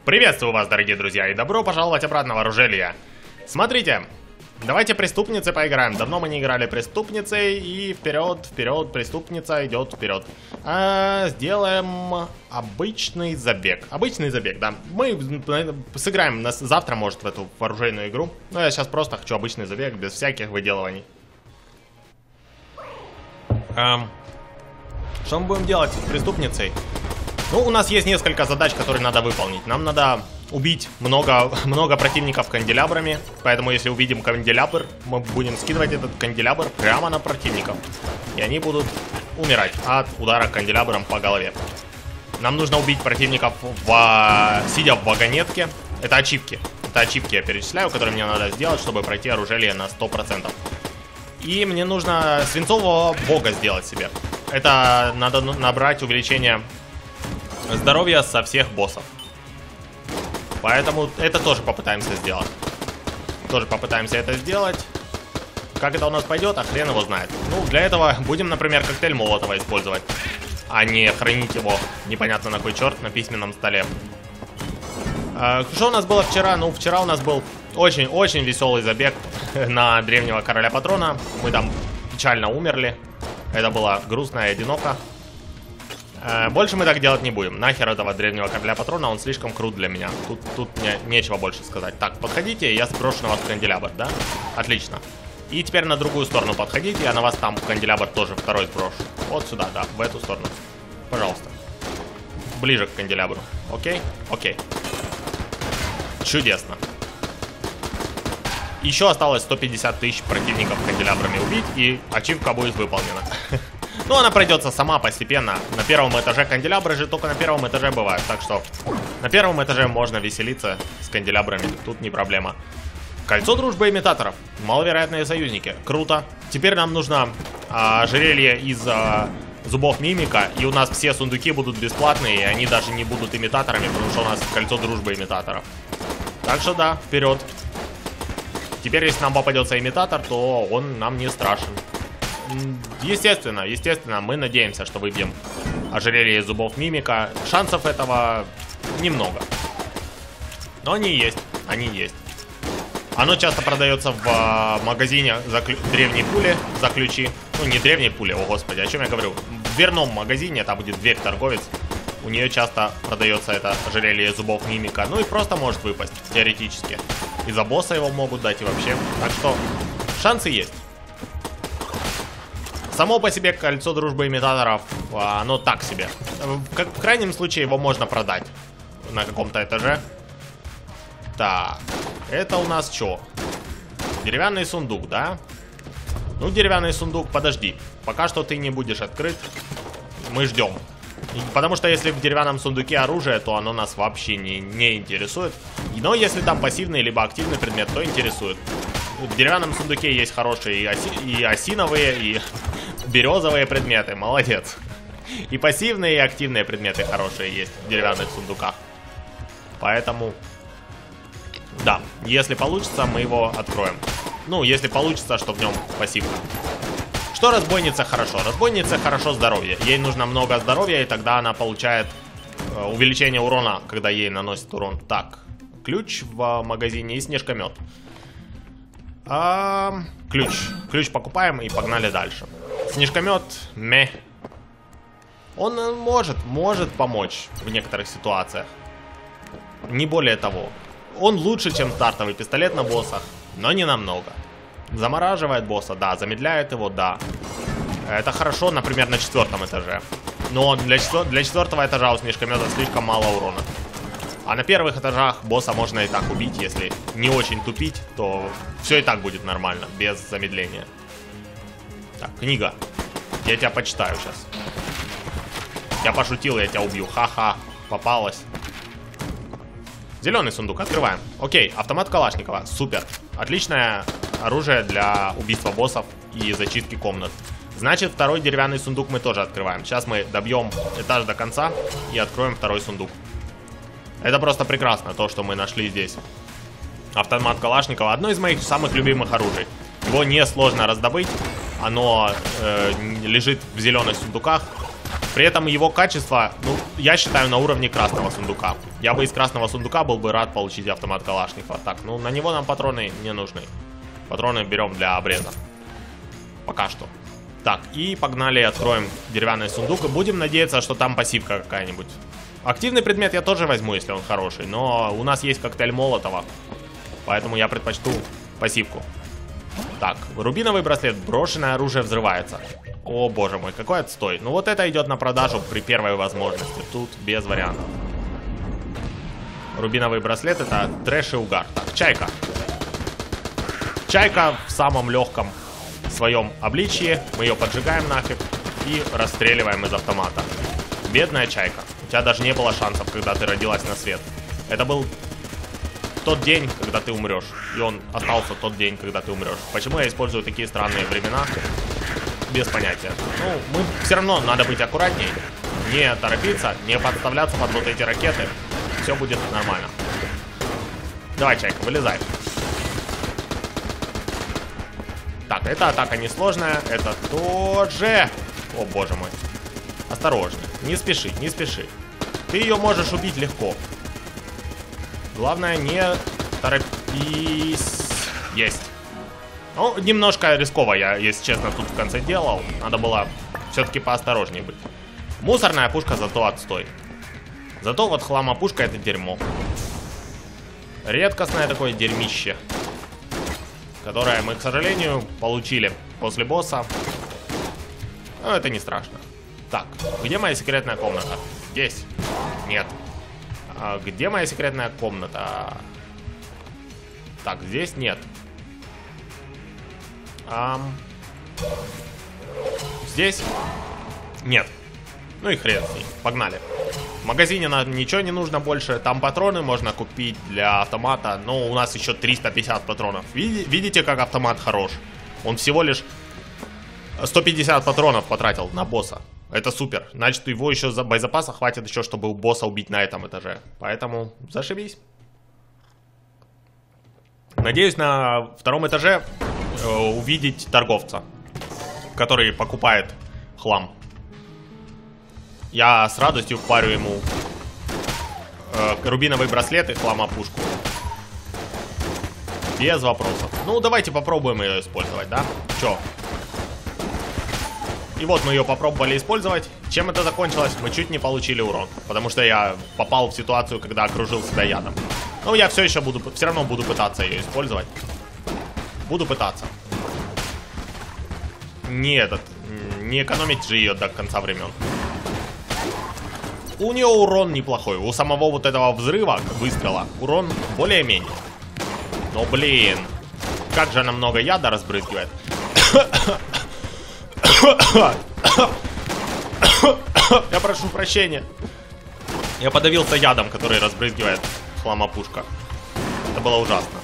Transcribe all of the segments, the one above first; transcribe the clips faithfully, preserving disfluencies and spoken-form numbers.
Приветствую вас, дорогие друзья, и добро пожаловать обратно в оружие. Смотрите, давайте преступницы поиграем. Давно мы не играли преступницей, и вперед, вперед, преступница идет вперед. А, сделаем обычный забег. Обычный забег, да. Мы сыграем нас завтра, может, в эту оружейную игру. Но я сейчас просто хочу обычный забег, без всяких выделываний. А, что мы будем делать с преступницей? Ну, у нас есть несколько задач, которые надо выполнить. Нам надо убить много, много противников канделябрами. Поэтому, если увидим канделябр, мы будем скидывать этот канделябр прямо на противников. И они будут умирать от удара канделябром по голове. Нам нужно убить противников, в, сидя в вагонетке. Это ачивки. Это ачивки я перечисляю, которые мне надо сделать, чтобы пройти оружие на сто процентов. И мне нужно свинцового бога сделать себе. Это надо набрать увеличение здоровья со всех боссов. Поэтому это тоже попытаемся сделать. Тоже попытаемся это сделать. Как это у нас пойдет, а хрен его знает. Ну, для этого будем, например, коктейль Молотова использовать, а не хранить его непонятно на кой черт на письменном столе. а, Что у нас было вчера? Ну, вчера у нас был очень-очень веселый забег на древнего короля патрона. Мы там печально умерли. Это было грустно и одиноко. Больше мы так делать не будем. Нахер этого древнего короля патрона, он слишком крут для меня. Тут, тут мне нечего больше сказать. Так, подходите, я сброшу на вас канделябр, да? Отлично. И теперь на другую сторону подходите, я на вас там канделябр тоже второй сброшу. Вот сюда, да, в эту сторону. Пожалуйста. Ближе к канделябру. Окей? Окей. Чудесно. Еще осталось сто пятьдесят тысяч противников канделябрами убить, и ачивка будет выполнена. Ну, она пройдется сама постепенно. На первом этаже канделябры же только на первом этаже бывают. Так что на первом этаже можно веселиться с канделябрами. Тут не проблема. Кольцо дружбы имитаторов. Маловероятные союзники. Круто. Теперь нам нужно а, ожерелье из а, зубов мимика. И у нас все сундуки будут бесплатные. И они даже не будут имитаторами, потому что у нас кольцо дружбы имитаторов. Так что да, вперед. Теперь, если нам попадется имитатор, то он нам не страшен. Естественно, естественно, мы надеемся, что выбьем ожерелье из зубов мимика. Шансов этого немного. Но они есть, они есть. Оно часто продается в магазине за клю... древней пули за ключи. Ну, не древней пули, о господи, о чем я говорю. В дверном магазине, там будет дверь-торговец. У нее часто продается это ожерелье из зубов мимика. Ну и просто может выпасть, теоретически. И за босса его могут дать и вообще. Так что шансы есть. Само по себе кольцо дружбы имитаторов, оно так себе. Как в крайнем случае его можно продать на каком-то этаже. Так, это у нас что? Деревянный сундук, да? Ну, деревянный сундук, подожди. Пока что ты не будешь открыт. Мы ждем. Потому что если в деревянном сундуке оружие, то оно нас вообще не, не интересует. Но если там пассивный либо активный предмет, то интересует. В деревянном сундуке есть хорошие и, оси, и осиновые, и березовые предметы. Молодец. И пассивные, и активные предметы хорошие есть в деревянных сундуках. Поэтому, да, если получится, мы его откроем. Ну, если получится, что в нем пассивка. Что разбойница хорошо? Разбойница хорошо здоровье. Ей нужно много здоровья, и тогда она получает э, увеличение урона, когда ей наносит урон. Так, ключ в магазине и снежкомет. А, ключ. Ключ покупаем и погнали дальше. Снежкомет, мeh. Он может, может помочь в некоторых ситуациях. Не более того. Он лучше, чем стартовый пистолет на боссах, но не намного. Замораживает босса, да. Замедляет его, да. Это хорошо, например, на четвертом этаже. Но для, четвер для четвертого этажа у снежкомета слишком мало урона. А на первых этажах босса можно и так убить. Если не очень тупить, то все и так будет нормально, без замедления. Так, книга. Я тебя почитаю сейчас. Я пошутил, я тебя убью. Ха-ха, попалась. Зеленый сундук, открываем. Окей, автомат Калашникова, супер. Отличное оружие для убийства боссов и зачистки комнат. Значит, второй деревянный сундук мы тоже открываем. Сейчас мы добьем этаж до конца и откроем второй сундук. Это просто прекрасно, то, что мы нашли здесь. Автомат Калашникова, одно из моих самых любимых оружий. Его несложно раздобыть. Оно э, лежит в зеленых сундуках. При этом его качество, ну, я считаю, на уровне красного сундука. Я бы из красного сундука был бы рад получить автомат Калашникова. Так, ну, на него нам патроны не нужны. Патроны берем для обреза. Пока что. Так, и погнали, откроем деревянный сундук. И будем надеяться, что там пассивка какая-нибудь. Активный предмет я тоже возьму, если он хороший. Но у нас есть коктейль Молотова. Поэтому я предпочту пассивку. Так, рубиновый браслет. Брошенное оружие взрывается. О, боже мой, какой отстой. Ну вот это идет на продажу при первой возможности. Тут без вариантов. Рубиновый браслет — это трэш и угар. Так, чайка. Чайка в самом легком своем обличье. Мы ее поджигаем нафиг и расстреливаем из автомата. Бедная чайка. У тебя даже не было шансов, когда ты родилась на свет. Это был тот день, когда ты умрешь. И он остался тот день, когда ты умрешь. Почему я использую такие странные времена? Без понятия. Ну, мы все равно надо быть аккуратней. Не торопиться, не подставляться под вот эти ракеты. Все будет нормально. Давай, чайка, вылезай. Так, эта атака несложная. Это тоже... О, боже мой. Осторожно. Не спеши, не спеши. Ты ее можешь убить легко. Главное, не торопись. Есть. Ну, немножко рисково я, если честно, тут в конце делал. Надо было все-таки поосторожнее быть. Мусорная пушка зато отстой. Зато вот хламопушка — это дерьмо. Редкостное такое дерьмище, которое мы, к сожалению, получили после босса. Но это не страшно. Так, где моя секретная комната? Здесь. Нет. А где моя секретная комната? Так, здесь нет. Ам... Здесь? Нет. Ну и хрен с ней. Погнали. В магазине нам ничего не нужно больше. Там патроны можно купить для автомата. Но у нас еще триста пятьдесят патронов. Видите, как автомат хорош? Он всего лишь сто пятьдесят патронов потратил на босса. Это супер. Значит, его еще за боезапаса хватит еще, чтобы у босса убить на этом этаже. Поэтому зашибись. Надеюсь, на втором этаже э, увидеть торговца, который покупает хлам. Я с радостью впарю ему э, рубиновый браслет и хламопушку. Без вопросов. Ну, давайте попробуем ее использовать, да? Чё? И вот мы ее попробовали использовать. Чем это закончилось? Мы чуть не получили урон. Потому что я попал в ситуацию, когда окружил себя ядом. Но я все еще буду, все равно буду пытаться ее использовать. Буду пытаться. Не этот, не экономить же ее до конца времен. У нее урон неплохой. У самого вот этого взрыва, выстрела, урон более-менее. Но, блин, как же она много яда разбрызгивает. Я прошу прощения. Я подавился ядом, который разбрызгивает хламопушка. Это было ужасно.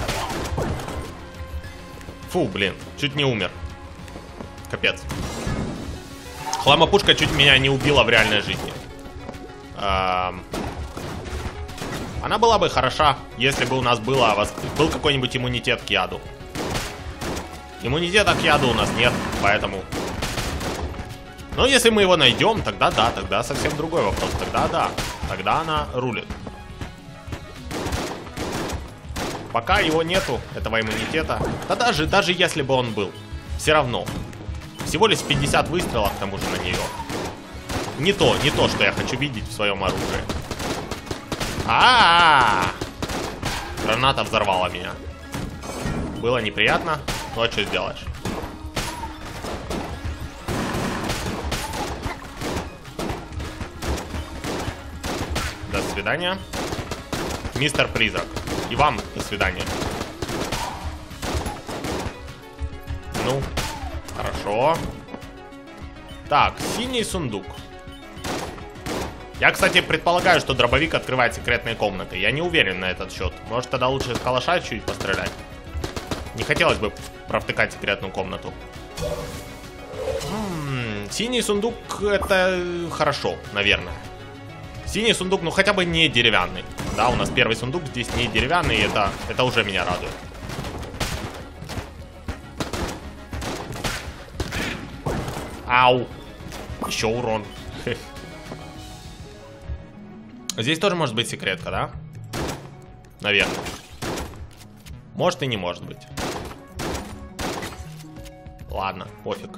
Фу, блин, чуть не умер. Капец. Хламопушка чуть меня не убила в реальной жизни. Эм... Она была бы хороша, если бы у нас было, был какой-нибудь иммунитет к яду. Иммунитета к яду у нас нет, поэтому... Но если мы его найдем, тогда да, тогда совсем другой вопрос. Тогда да, тогда она рулит. Пока его нету, этого иммунитета. Да даже, даже если бы он был, все равно. Всего лишь пятьдесят выстрелов, к тому же, на нее. Не то, не то, что я хочу видеть в своем оружии. А-а-а! Граната взорвала меня. Было неприятно, но что сделаешь? До свидания, мистер Призрак. И вам до свидания. Ну, хорошо. Так, синий сундук. Я, кстати, предполагаю, что дробовик открывает секретные комнаты. Я не уверен на этот счет. Может, тогда лучше с калаша чуть пострелять. Не хотелось бы провтыкать секретную комнату. М-м, синий сундук — это хорошо, наверное. Синий сундук, ну хотя бы не деревянный. Да, у нас первый сундук здесь не деревянный, и это, это уже меня радует. Ау. Еще урон. Здесь тоже может быть секретка, да? Наверное. Может и не может быть. Ладно, пофиг.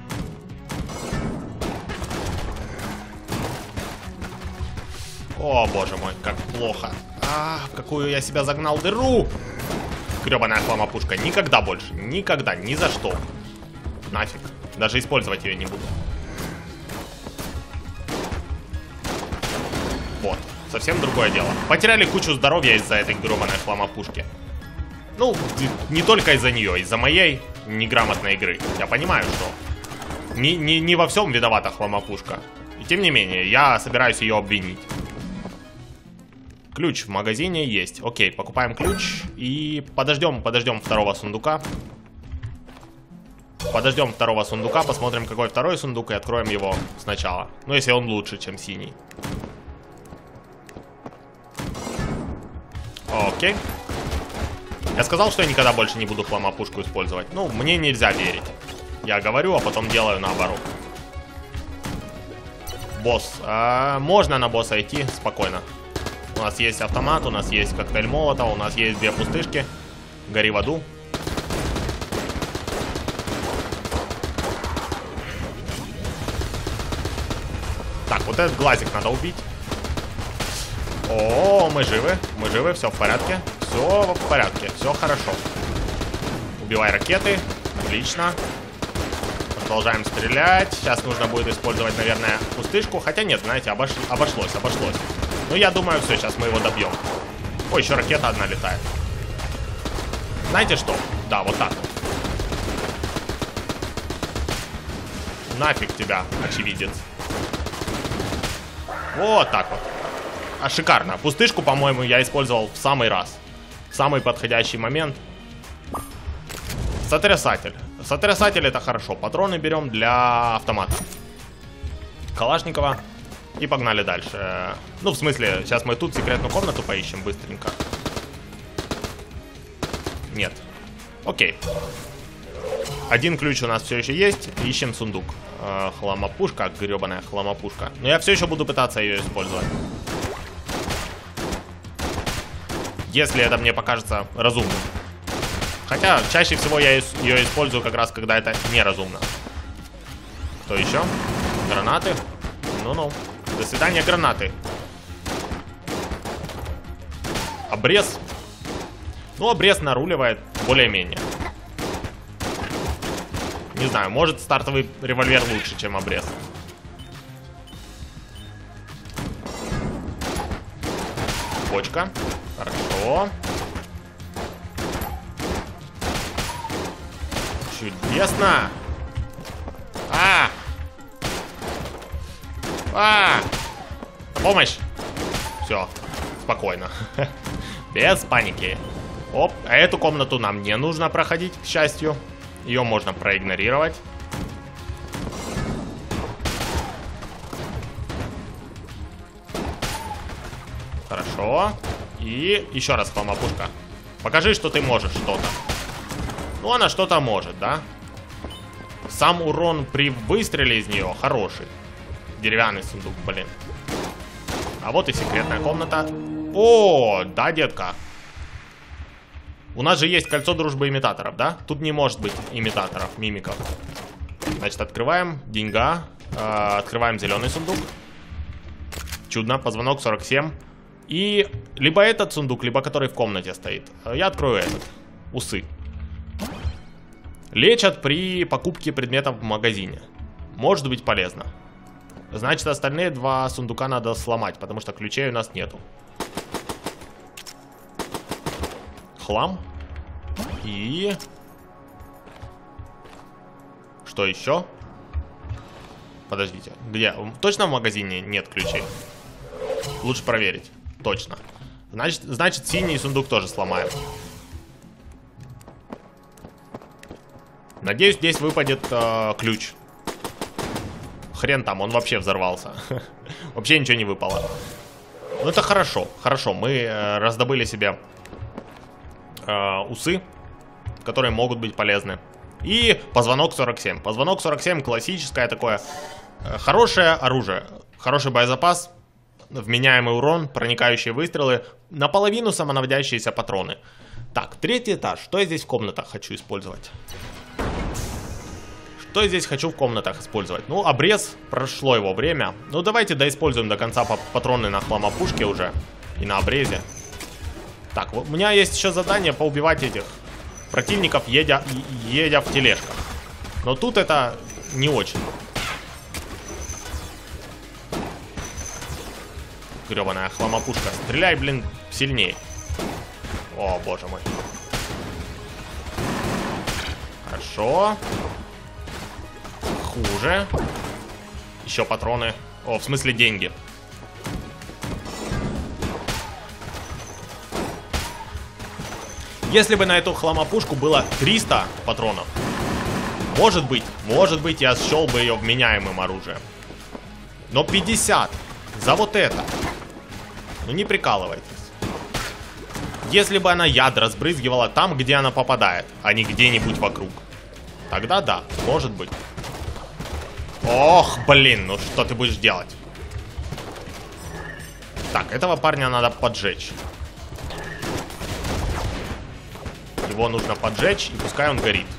О, боже мой, как плохо. А, в какую я себя загнал дыру. Гребаная хламопушка. Никогда больше. Никогда. Ни за что. Нафиг. Даже использовать ее не буду. Вот. Совсем другое дело. Потеряли кучу здоровья из-за этой гребаной хламопушки. Ну, не только из-за нее. Из-за моей неграмотной игры. Я понимаю, что не, не, не во всем виновата хламопушка. И тем не менее, я собираюсь ее обвинить. Ключ в магазине есть. Окей, покупаем ключ и подождем, подождем второго сундука. Подождем второго сундука, посмотрим, какой второй сундук, и откроем его сначала. Ну, если он лучше, чем синий. Окей. Я сказал, что я никогда больше не буду хламопушку использовать. Ну, мне нельзя верить. Я говорю, а потом делаю наоборот. Босс. А, можно на босса идти спокойно. У нас есть автомат, у нас есть коктейль молотова, у нас есть две пустышки. Гори в аду. Так, вот этот глазик надо убить. О, мы живы, мы живы, все в порядке. Все в порядке, все хорошо. Убивай ракеты, отлично. Продолжаем стрелять. Сейчас нужно будет использовать, наверное, пустышку. Хотя нет, знаете, обош... обошлось, обошлось. Ну, я думаю, все, сейчас мы его добьем. Ой, еще ракета одна летает. Знаете что? Да, вот так. Нафиг тебя, очевидец. Вот так вот. А шикарно. Пустышку, по-моему, я использовал в самый раз. В самый подходящий момент. Сотрясатель. Сотрясатель это хорошо. Патроны берем для автомата. Калашникова. И погнали дальше. Ну, в смысле, сейчас мы тут секретную комнату поищем быстренько. Нет. Окей. Один ключ у нас все еще есть. Ищем сундук. Э, хламопушка, гребаная хламопушка. Но я все еще буду пытаться ее использовать. Если это мне покажется разумным. Хотя, чаще всего я ее использую как раз, когда это неразумно. Кто еще? Гранаты. Ну-ну. До свидания, гранаты. Обрез. Ну, обрез наруливает более-менее. Не знаю, может стартовый револьвер лучше, чем обрез. Бочка. Хорошо. Чудесно. А! А! Помощь! Все, спокойно. Без паники. Оп, а эту комнату нам не нужно проходить, к счастью. Ее можно проигнорировать. Хорошо. И еще раз хламопушка. Покажи, что ты можешь что-то. Ну, она что-то может, да? Сам урон при выстреле из нее хороший. Деревянный сундук, блин. А вот и секретная комната. О, да, детка. У нас же есть кольцо дружбы имитаторов, да? Тут не может быть имитаторов, мимиков. Значит, открываем. Деньга. Э, открываем зеленый сундук. Чудно. Позвонок сорок семь. И либо этот сундук, либо который в комнате стоит. Я открою этот. Усы. Лечат при покупке предметов в магазине. Может быть полезно. Значит, остальные два сундука надо сломать, потому что ключей у нас нету. Хлам. И... Что еще? Подождите. Где? Точно в магазине нет ключей? Лучше проверить. Точно. Значит, значит синий сундук тоже сломаем. Надеюсь, здесь выпадет э, ключ. Хрен там, он вообще взорвался. Вообще ничего не выпало. Ну это хорошо, хорошо. Мы э, раздобыли себе э, усы, которые могут быть полезны. И позвонок сорок семь. Позвонок сорок семь классическое такое э, хорошее оружие. Хороший боезапас. вменяемый урон, проникающие выстрелы, наполовину самонаводящиеся патроны. Так, третий этаж. Что я здесь в комнатах хочу использовать? Что я здесь хочу в комнатах использовать? Ну, обрез, прошло его время. Ну, давайте доиспользуем до конца патроны на хламопушке уже. И на обрезе. Так, вот у меня есть еще задание поубивать этих противников, едя, едя в тележках. Но тут это не очень. Гребаная хламопушка. Стреляй, блин, сильней. О, боже мой. Хорошо. Хуже. Еще патроны. О, в смысле деньги. Если бы на эту хламопушку было триста патронов, может быть, может быть, я счел бы ее вменяемым оружием. Но пятьдесят за вот это. Ну не прикалывайтесь. Если бы она яд разбрызгивала там, где она попадает, а не где-нибудь вокруг, тогда да, может быть. Ох, блин, ну что ты будешь делать? Так, этого парня надо поджечь. Его нужно поджечь, и пускай он горит.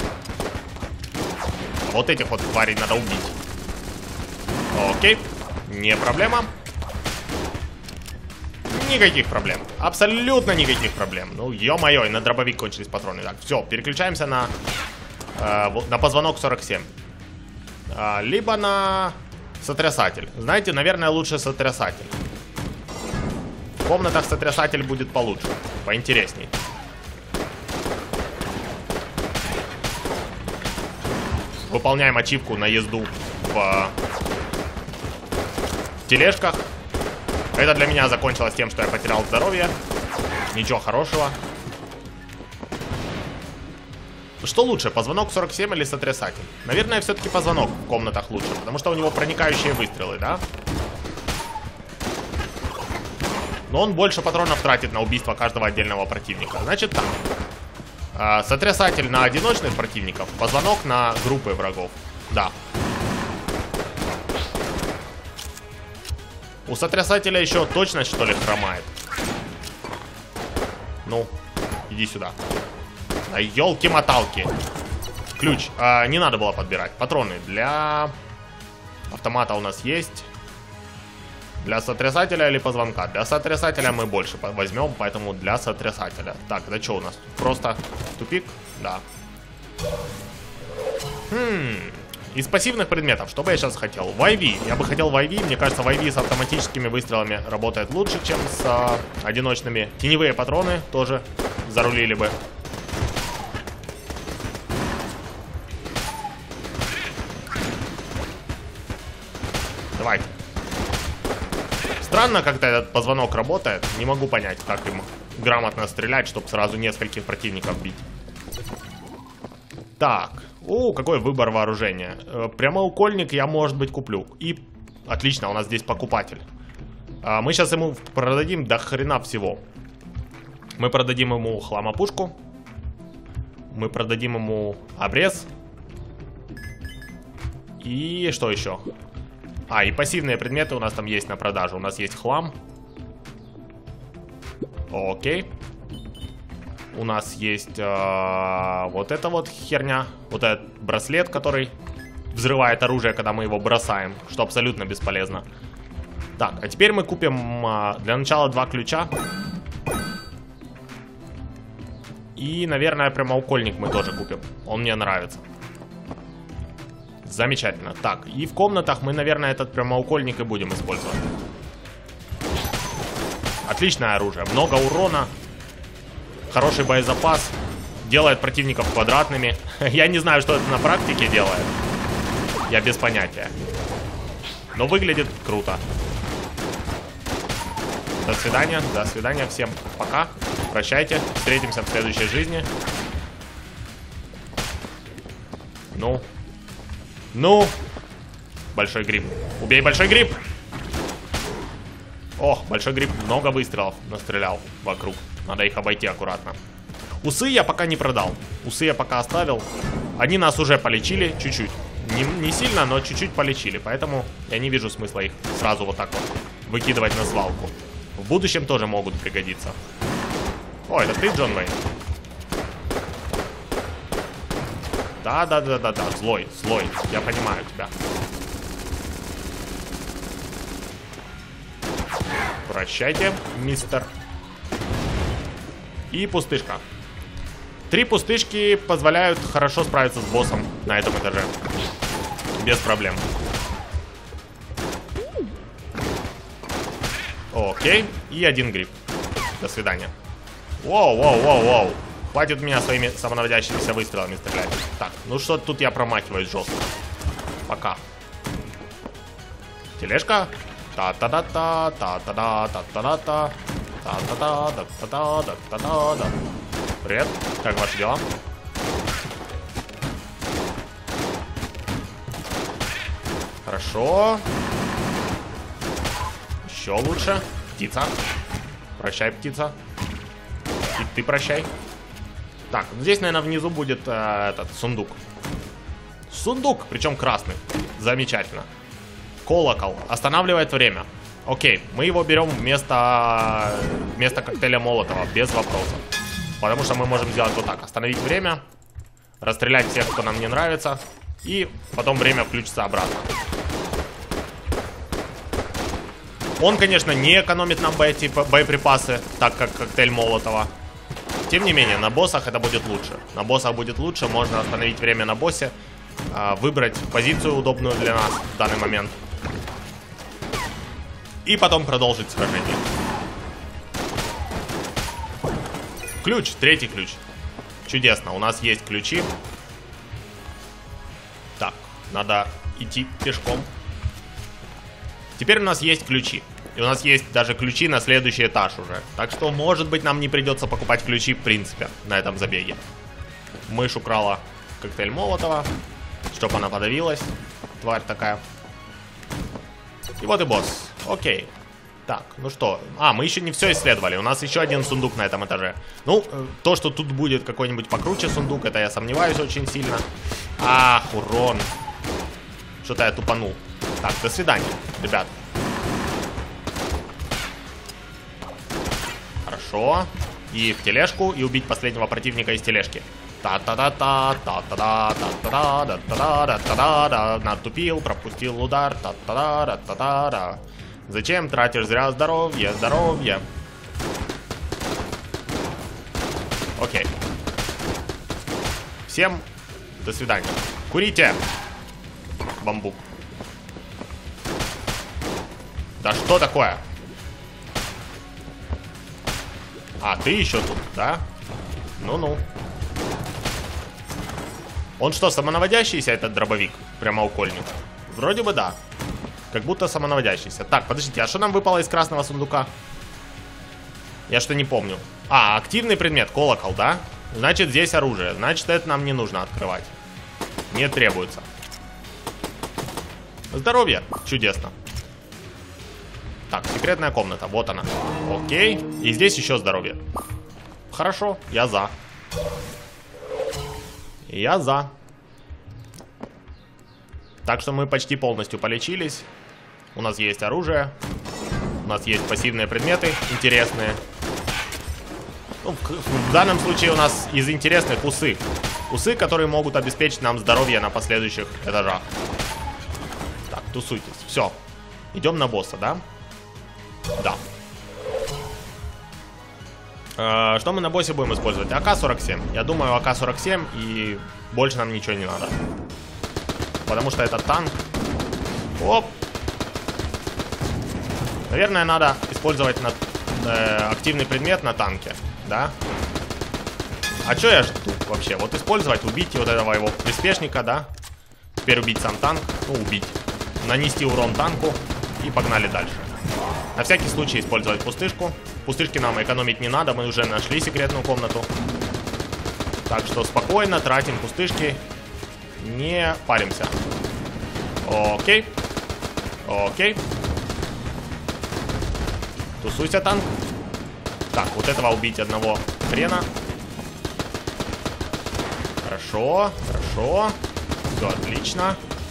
Вот этих вот тварей надо убить. Окей, не проблема. Никаких проблем. Абсолютно никаких проблем. Ну, ё-моё, и на дробовик кончились патроны. Так, все, переключаемся на, э, на позвонок сорок семь. Э, либо на сотрясатель. Знаете, наверное, лучше сотрясатель. В комнатах сотрясатель будет получше, поинтересней. Выполняем ачивку на езду в тележках. Это для меня закончилось тем, что я потерял здоровье. Ничего хорошего. Что лучше, позвонок сорок семь или сотрясатель? Наверное, все-таки позвонок в комнатах лучше, потому что у него проникающие выстрелы, да? Но он больше патронов тратит на убийство каждого отдельного противника. Значит так. А, сотрясатель на одиночных противников, позвонок на группы врагов. Да. У сотрясателя еще точность, что ли, хромает. Ну, иди сюда. Да елки-моталки. Ключ. А, не надо было подбирать. Патроны для автомата у нас есть. Для сотрясателя или позвонка? Для сотрясателя мы больше возьмем, поэтому для сотрясателя. Так, это что у нас? Просто тупик? Да. Хм... Из пассивных предметов, что бы я сейчас хотел? В ай ви. Я бы хотел в ай ви. Мне кажется, в ай ви с автоматическими выстрелами работает лучше, чем с а, одиночными. Теневые патроны тоже зарулили бы. Давайте. Странно, как-то этот позвонок работает. Не могу понять, как им грамотно стрелять, чтобы сразу нескольких противников бить. Так. О, какой выбор вооружения. Прямоугольник я, может быть, куплю. И отлично, у нас здесь покупатель. а, Мы сейчас ему продадим до хрена всего. Мы продадим ему хламопушку. Мы продадим ему обрез. И что еще? А, и пассивные предметы у нас там есть на продажу. У нас есть хлам. Окей. У нас есть э, вот эта вот херня. Вот этот браслет, который взрывает оружие, когда мы его бросаем. Что абсолютно бесполезно. Так, а теперь мы купим э, для начала два ключа. И, наверное, прямоугольник мы тоже купим. Он мне нравится. Замечательно. Так, и в комнатах мы, наверное, этот прямоугольник и будем использовать. Отличное оружие. Много урона. Хороший боезапас. Делает противников квадратными. Я не знаю, что это на практике делает. Я без понятия. Но выглядит круто. До свидания. До свидания. Всем пока. Прощайте. Встретимся в следующей жизни. Ну. Ну. Большой гриб. Убей большой гриб. О, большой гриб много выстрелов настрелял вокруг. Надо их обойти аккуратно. Усы я пока не продал. Усы я пока оставил. Они нас уже полечили чуть-чуть. Не, не сильно, но чуть-чуть полечили. Поэтому я не вижу смысла их сразу вот так вот выкидывать на свалку. В будущем тоже могут пригодиться. О, это ты, Джон Уэйн? Да-да-да-да-да, злой, злой. Я понимаю тебя. Прощайте, мистер. И пустышка. Три пустышки позволяют хорошо справиться с боссом на этом этаже. Без проблем. Окей. И один гриб. До свидания. Воу, воу, воу, воу. Хватит меня своими самонаводящимися выстрелами стрелять. Так, ну что тут я промахиваюсь жестко. Пока. Тележка. Та-та-та-та, та-та-та, та-та-та-та, та-та-та, та-та-та, та-та-та. Привет, как ваши дела? Хорошо. Еще лучше. Птица. Прощай, птица. И ты прощай. Так, здесь, наверное, внизу будет э, этот сундук. Сундук, причем красный. Замечательно. Колокол. Останавливает время. Окей, мы его берем вместо, вместо коктейля Молотова, без вопросов. Потому что мы можем сделать вот так. Остановить время. Расстрелять всех, кто нам не нравится. И потом время включится обратно. Он, конечно, не экономит нам бои, типа, боеприпасы, так как коктейль Молотова. Тем не менее, на боссах это будет лучше. На боссах будет лучше. Можно остановить время на боссе. Выбрать позицию удобную для нас в данный момент. И потом продолжить сражение. Ключ, третий ключ. Чудесно, у нас есть ключи. Так, надо идти пешком. Теперь у нас есть ключи. И у нас есть даже ключи на следующий этаж уже. Так что, может быть, нам не придется покупать ключи, в принципе, на этом забеге. Мышь украла коктейль Молотова, чтобы она подавилась. Тварь такая. И вот и босс. Окей. Так, ну что. А, мы еще не все исследовали. У нас еще один сундук на этом этаже. Ну, то, что тут будет какой-нибудь покруче сундук, это я сомневаюсь очень сильно. Ах, урон. Что-то я тупанул. Так, до свидания, ребят. Хорошо. И в тележку, и убить последнего противника из тележки. Та-та-та-та, та-та-та, та-та-та, та-та-та, та-та-та. Натупил, пропустил удар. Та-та-та, та-та-та. Зачем тратишь зря здоровье, здоровье? Окей. Всем до свидания. Курите. Бамбук. Да что такое? А, ты еще тут, да? Ну-ну. Он что, самонаводящийся, этот дробовик? Прямоугольник? Вроде бы да. Как будто самонаводящийся. Так, подождите, а что нам выпало из красного сундука? Я что не помню. А, активный предмет, колокол, да? Значит, здесь оружие. Значит, это нам не нужно открывать. Не требуется. Здоровье. Чудесно. Так, секретная комната, вот она. Окей. И здесь еще здоровье. Хорошо, я за. Я за. Так что мы почти полностью полечились. У нас есть оружие. У нас есть пассивные предметы интересные. Ну, в данном случае у нас из интересных усы. Усы, которые могут обеспечить нам здоровье на последующих этажах. Так, тусуйтесь. Все. Идем на босса, да? Да. Э, что мы на боссе будем использовать? А К сорок семь. Я думаю, А К сорок семь, и больше нам ничего не надо. Потому что это танк. Оп. Наверное, надо использовать на, э, активный предмет на танке. Да? А что я жду вообще? Вот использовать, убить вот этого его приспешника, да? Теперь убить сам танк. Ну, убить. Нанести урон танку. И погнали дальше. На всякий случай использовать пустышку. Пустышки нам экономить не надо. Мы уже нашли секретную комнату. Так что спокойно тратим пустышки. Не паримся. Окей. Окей. Тусуйся, танк. Так, вот этого убить одного хрена. Хорошо, хорошо. Все отлично.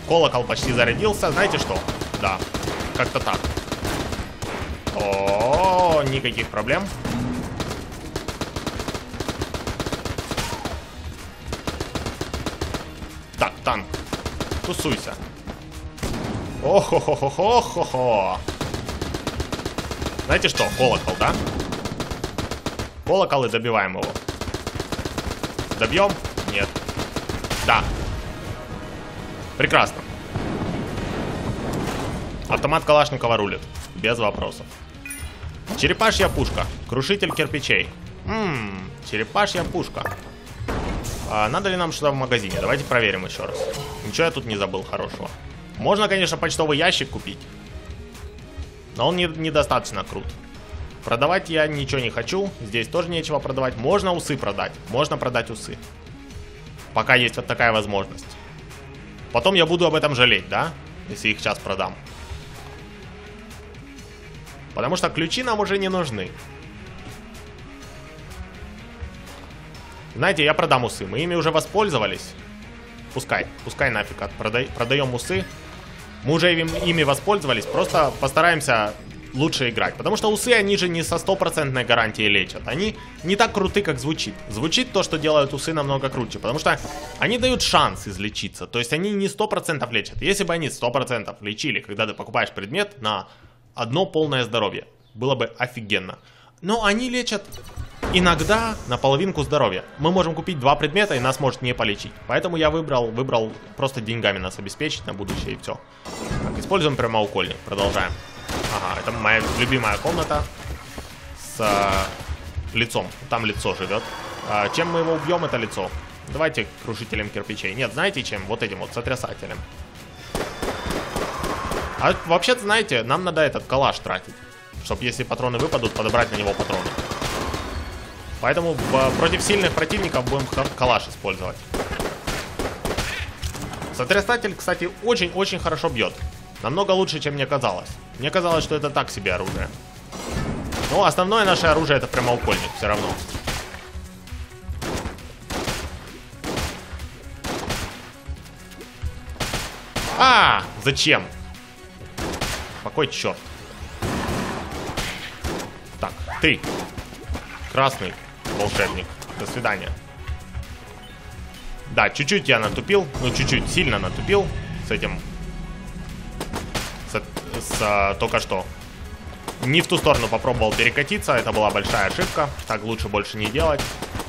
колокол почти зарядился. Знаете что? Да, как-то так. О, никаких проблем. Так, танк, тусуйся. О-хо-хо-хо-хо-хо-хо. Знаете что? Колокол, да? Колокол и добиваем его. Добьем? Нет. Да. Прекрасно. Автомат Калашникова рулит. Без вопросов. Черепашья пушка. Крушитель кирпичей. Ммм, черепашья пушка. А надо ли нам что-то в магазине? Давайте проверим еще раз. Ничего я тут не забыл хорошего. Можно, конечно, почтовый ящик купить. Но он не, недостаточно крут. Продавать я ничего не хочу. Здесь тоже нечего продавать. Можно усы продать. Можно продать усы. Пока есть вот такая возможность. Потом я буду об этом жалеть, да? Если их сейчас продам. Потому что ключи нам уже не нужны. Знаете, я продам усы. Мы ими уже воспользовались. Пускай, пускай нафиг. Продай, продаем усы. Мы уже им, ими воспользовались. Просто постараемся лучше играть. Потому что усы, они же не со стопроцентной гарантией лечат. Они не так круты, как звучит. Звучит то, что делают усы, намного круче. Потому что они дают шанс излечиться. То есть они не сто процентов лечат. Если бы они сто процентов лечили, когда ты покупаешь предмет на одно полное здоровье, было бы офигенно. Но они лечат иногда на половинку здоровья. Мы можем купить два предмета, и нас может не полечить. Поэтому я выбрал, выбрал просто деньгами нас обеспечить на будущее, и все. Так, используем прямоугольник. Продолжаем. Ага, это моя любимая комната с э, лицом. Там лицо живет. А, чем мы его убьем, это лицо? Давайте крушителем кирпичей. Нет, знаете чем? Вот этим вот сотрясателем. А вообще-то, знаете, нам надо этот калаш тратить. Чтобы, если патроны выпадут, подобрать на него патроны. Поэтому в, против сильных противников будем калаш использовать. Сотрясатель, кстати, очень-очень хорошо бьет. Намного лучше, чем мне казалось. Мне казалось, что это так себе оружие. Но основное наше оружие — это прямоугольник, все равно. А, зачем? Какой черт? Так, ты. Красный волшебник. До свидания. Да, чуть-чуть я натупил. Ну, чуть-чуть сильно натупил. С этим. С, с а, только что. Не в ту сторону попробовал перекатиться. Это была большая ошибка. Так лучше больше не делать.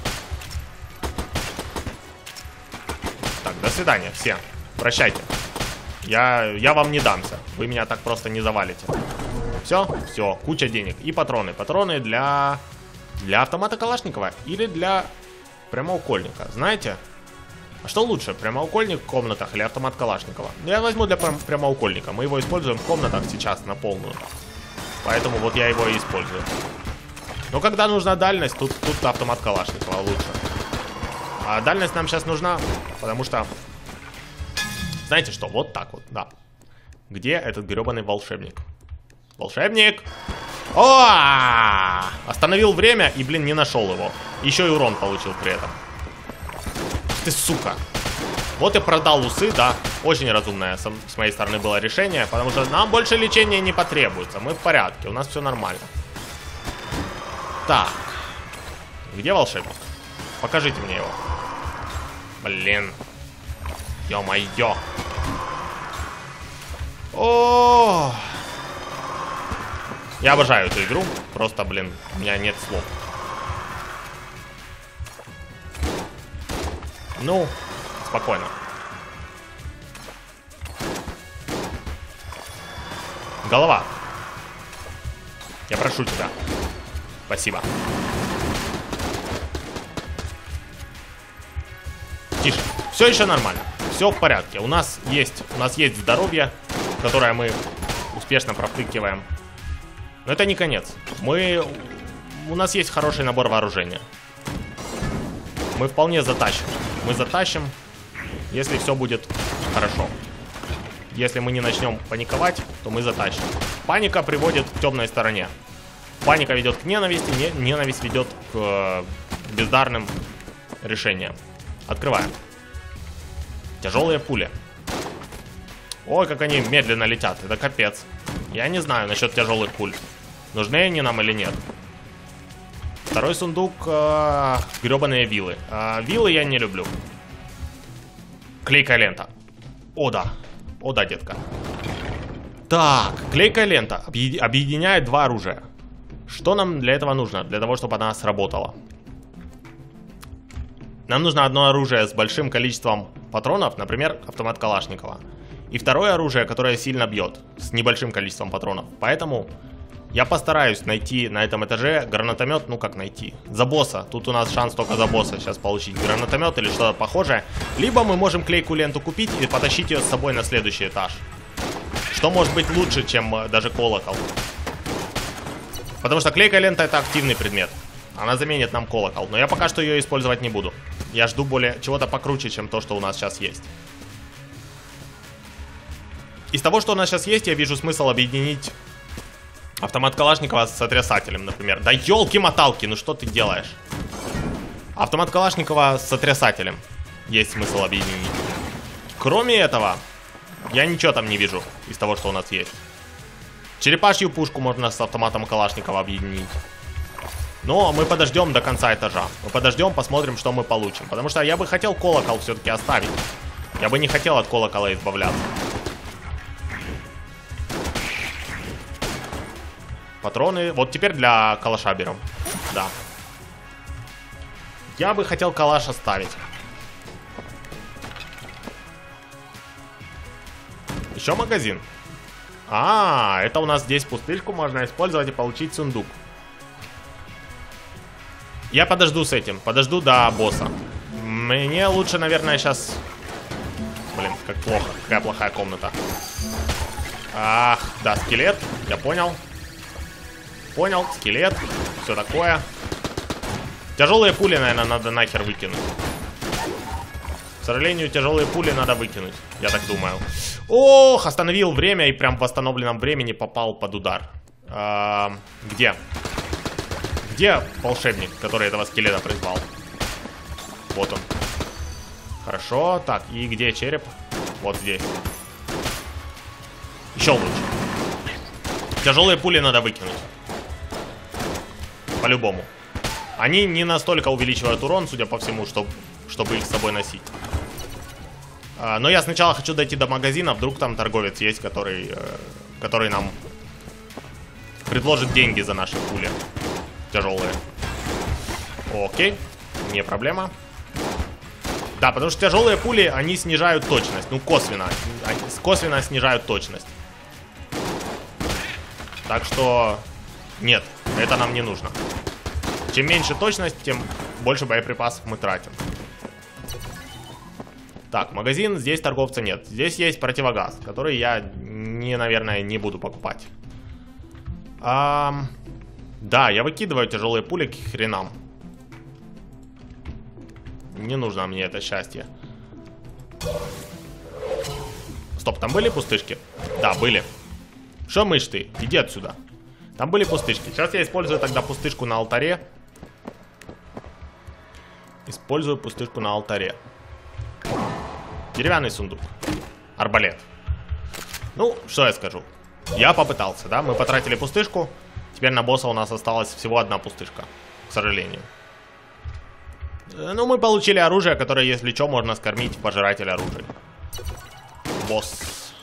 Так, до свидания, все. Прощайте. Я, я вам не дамся. Вы меня так просто не завалите. Все, все, куча денег. И патроны. Патроны для... Для автомата Калашникова или для прямоугольника. Знаете? А что лучше, прямоугольник в комнатах или автомат Калашникова? Я возьму для прям прямоугольника. Мы его используем в комнатах сейчас на полную. Поэтому вот я его и использую. Но когда нужна дальность, тут, тут автомат Калашникова лучше. А дальность нам сейчас нужна, потому что... Знаете что? Вот так вот, да. Где этот гребаный волшебник? Волшебник! О! Остановил время и, блин, не нашел его. Еще и урон получил при этом. Ты сука. Вот и продал усы, да. Очень разумное с моей стороны было решение. Потому что нам больше лечения не потребуется. Мы в порядке, у нас все нормально. Так. Где волшебник? Покажите мне его. Блин. Ё-моё. О! Я обожаю эту игру. Просто, блин, у меня нет слов. Ну, спокойно. Голова. Я прошу тебя. Спасибо. Тише. Все еще нормально. Все в порядке. У нас есть, у нас есть здоровье, которое мы успешно профтыкиваем. Но это не конец. Мы... У нас есть хороший набор вооружения. Мы вполне затащим. Мы затащим, если все будет хорошо. Если мы не начнем паниковать, то мы затащим. Паника приводит к темной стороне. Паника ведет к ненависти, не... ненависть ведет к э, бездарным решениям. Открываем. Тяжелые пули. Ой, как они медленно летят. Это капец. Я не знаю насчет тяжелых пуль. Нужны они нам или нет. Второй сундук. Э, гребаные вилы. Э, вилы я не люблю. Клейкая лента. О, да. О, да, детка. Так, клейкая лента объединяет два оружия. Что нам для этого нужно? Для того, чтобы она сработала. Нам нужно одно оружие с большим количеством патронов, например, автомат Калашникова. И второе оружие, которое сильно бьет, с небольшим количеством патронов. Поэтому я постараюсь найти на этом этаже гранатомет, ну как найти, за босса. Тут у нас шанс только за босса сейчас получить гранатомет или что-то похожее. Либо мы можем клейкую ленту купить и потащить ее с собой на следующий этаж. Что может быть лучше, чем даже колокол. Потому что клейкая лента — это активный предмет. Она заменит нам колокол. Но я пока что ее использовать не буду. Я жду более чего-то покруче, чем то, что у нас сейчас есть. Из того, что у нас сейчас есть, я вижу смысл объединить автомат Калашникова с сотрясателем, например. Да елки-моталки, ну что ты делаешь? Автомат Калашникова с сотрясателем есть смысл объединить. Кроме этого, я ничего там не вижу из того, что у нас есть. Черепашью пушку можно с автоматом Калашникова объединить. Но мы подождем до конца этажа. Мы подождем, посмотрим, что мы получим. Потому что я бы хотел колокол все-таки оставить. Я бы не хотел от колокола избавляться. Патроны. Вот теперь для калаша берем. Да. Я бы хотел калаш оставить. Еще магазин. А, это у нас здесь пустышку можно использовать и получить сундук. Я подожду с этим. Подожду до босса. Мне лучше, наверное, сейчас... Блин, как плохо. Какая плохая комната. Ах, да, скелет. Я понял. Понял, скелет. Все такое. Тяжелые пули, наверное, надо нахер выкинуть. К сожалению, тяжелые пули надо выкинуть. Я так думаю. Ох, остановил время и прям в восстановленном времени попал под удар. А, где? Где волшебник, который этого скелета призвал? Вот он. Хорошо. Так, и где череп? Вот здесь. Еще лучше. Тяжелые пули надо выкинуть. По-любому. Они не настолько увеличивают урон, судя по всему, чтоб, чтобы их с собой носить. А, но я сначала хочу дойти до магазина. Вдруг там торговец есть, который, э, который нам предложит деньги за наши пули. Тяжелые. Окей. Не проблема. Да, потому что тяжелые пули, они снижают точность. Ну, косвенно. Они косвенно снижают точность. Так что... Нет, это нам не нужно. Чем меньше точность, тем больше боеприпасов мы тратим. Так, магазин, здесь торговца нет. Здесь есть противогаз, который я, не, наверное, не буду покупать. А, да, я выкидываю тяжелые пули к хренам. Не нужно мне это счастье. Стоп, там были пустышки? Да, были. Шо мышь ты? Иди отсюда. Там были пустышки. Сейчас я использую тогда пустышку на алтаре. Использую пустышку на алтаре. Деревянный сундук. Арбалет. Ну, что я скажу. Я попытался, да? Мы потратили пустышку. Теперь на босса у нас осталась всего одна пустышка. К сожалению. Ну, мы получили оружие, которое, если что, можно скормить пожирателя оружия. Босс.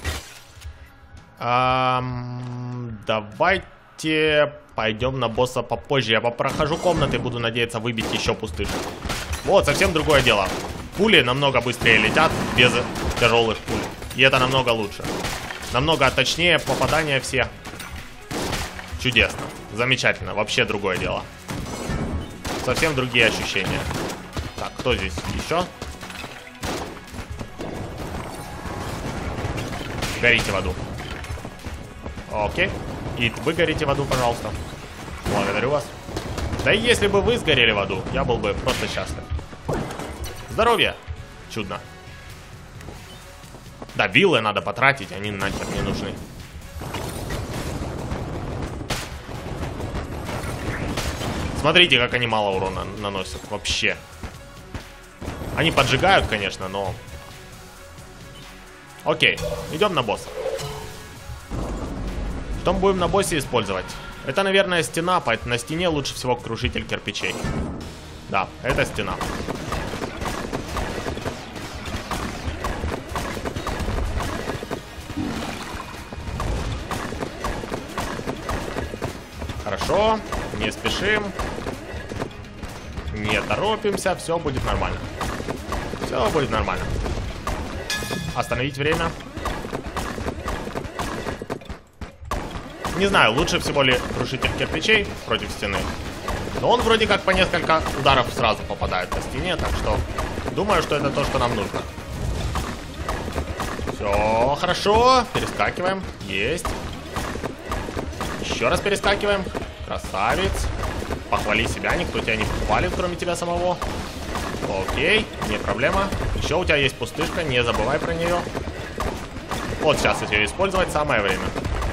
Эм, давайте пойдем на босса попозже. Я попрохожу комнаты, буду надеяться выбить еще пустышку. Вот, совсем другое дело. Пули намного быстрее летят без тяжелых пуль. И это намного лучше. Намного точнее попадания все. Чудесно. Замечательно. Вообще другое дело. Совсем другие ощущения. Так, кто здесь еще? Горите в аду. Окей. И вы горите в аду, пожалуйста. Благодарю вас. Да и если бы вы сгорели в аду, я был бы просто счастлив. Здоровье. Чудно. Да, виллы надо потратить, они нахер не нужны. Смотрите, как они мало урона наносят. Вообще. Они поджигают, конечно, но... Окей, идем на босса. Что мы будем на боссе использовать? Это, наверное, стена, поэтому на стене лучше всего крушитель кирпичей. Да, это стена. Хорошо, не спешим. Не торопимся, все будет нормально. Все будет нормально. Остановить время. Не знаю, лучше всего ли крушитель кирпичей против стены. Но он вроде как по несколько ударов сразу попадает по стене, так что думаю, что это то, что нам нужно. Все хорошо. Перескакиваем. Есть. Еще раз перескакиваем. Красавец. Похвали себя, никто тебя не похвалит, кроме тебя самого. Окей, не проблема. Еще у тебя есть пустышка, не забывай про нее. Вот сейчас ее использовать, самое время.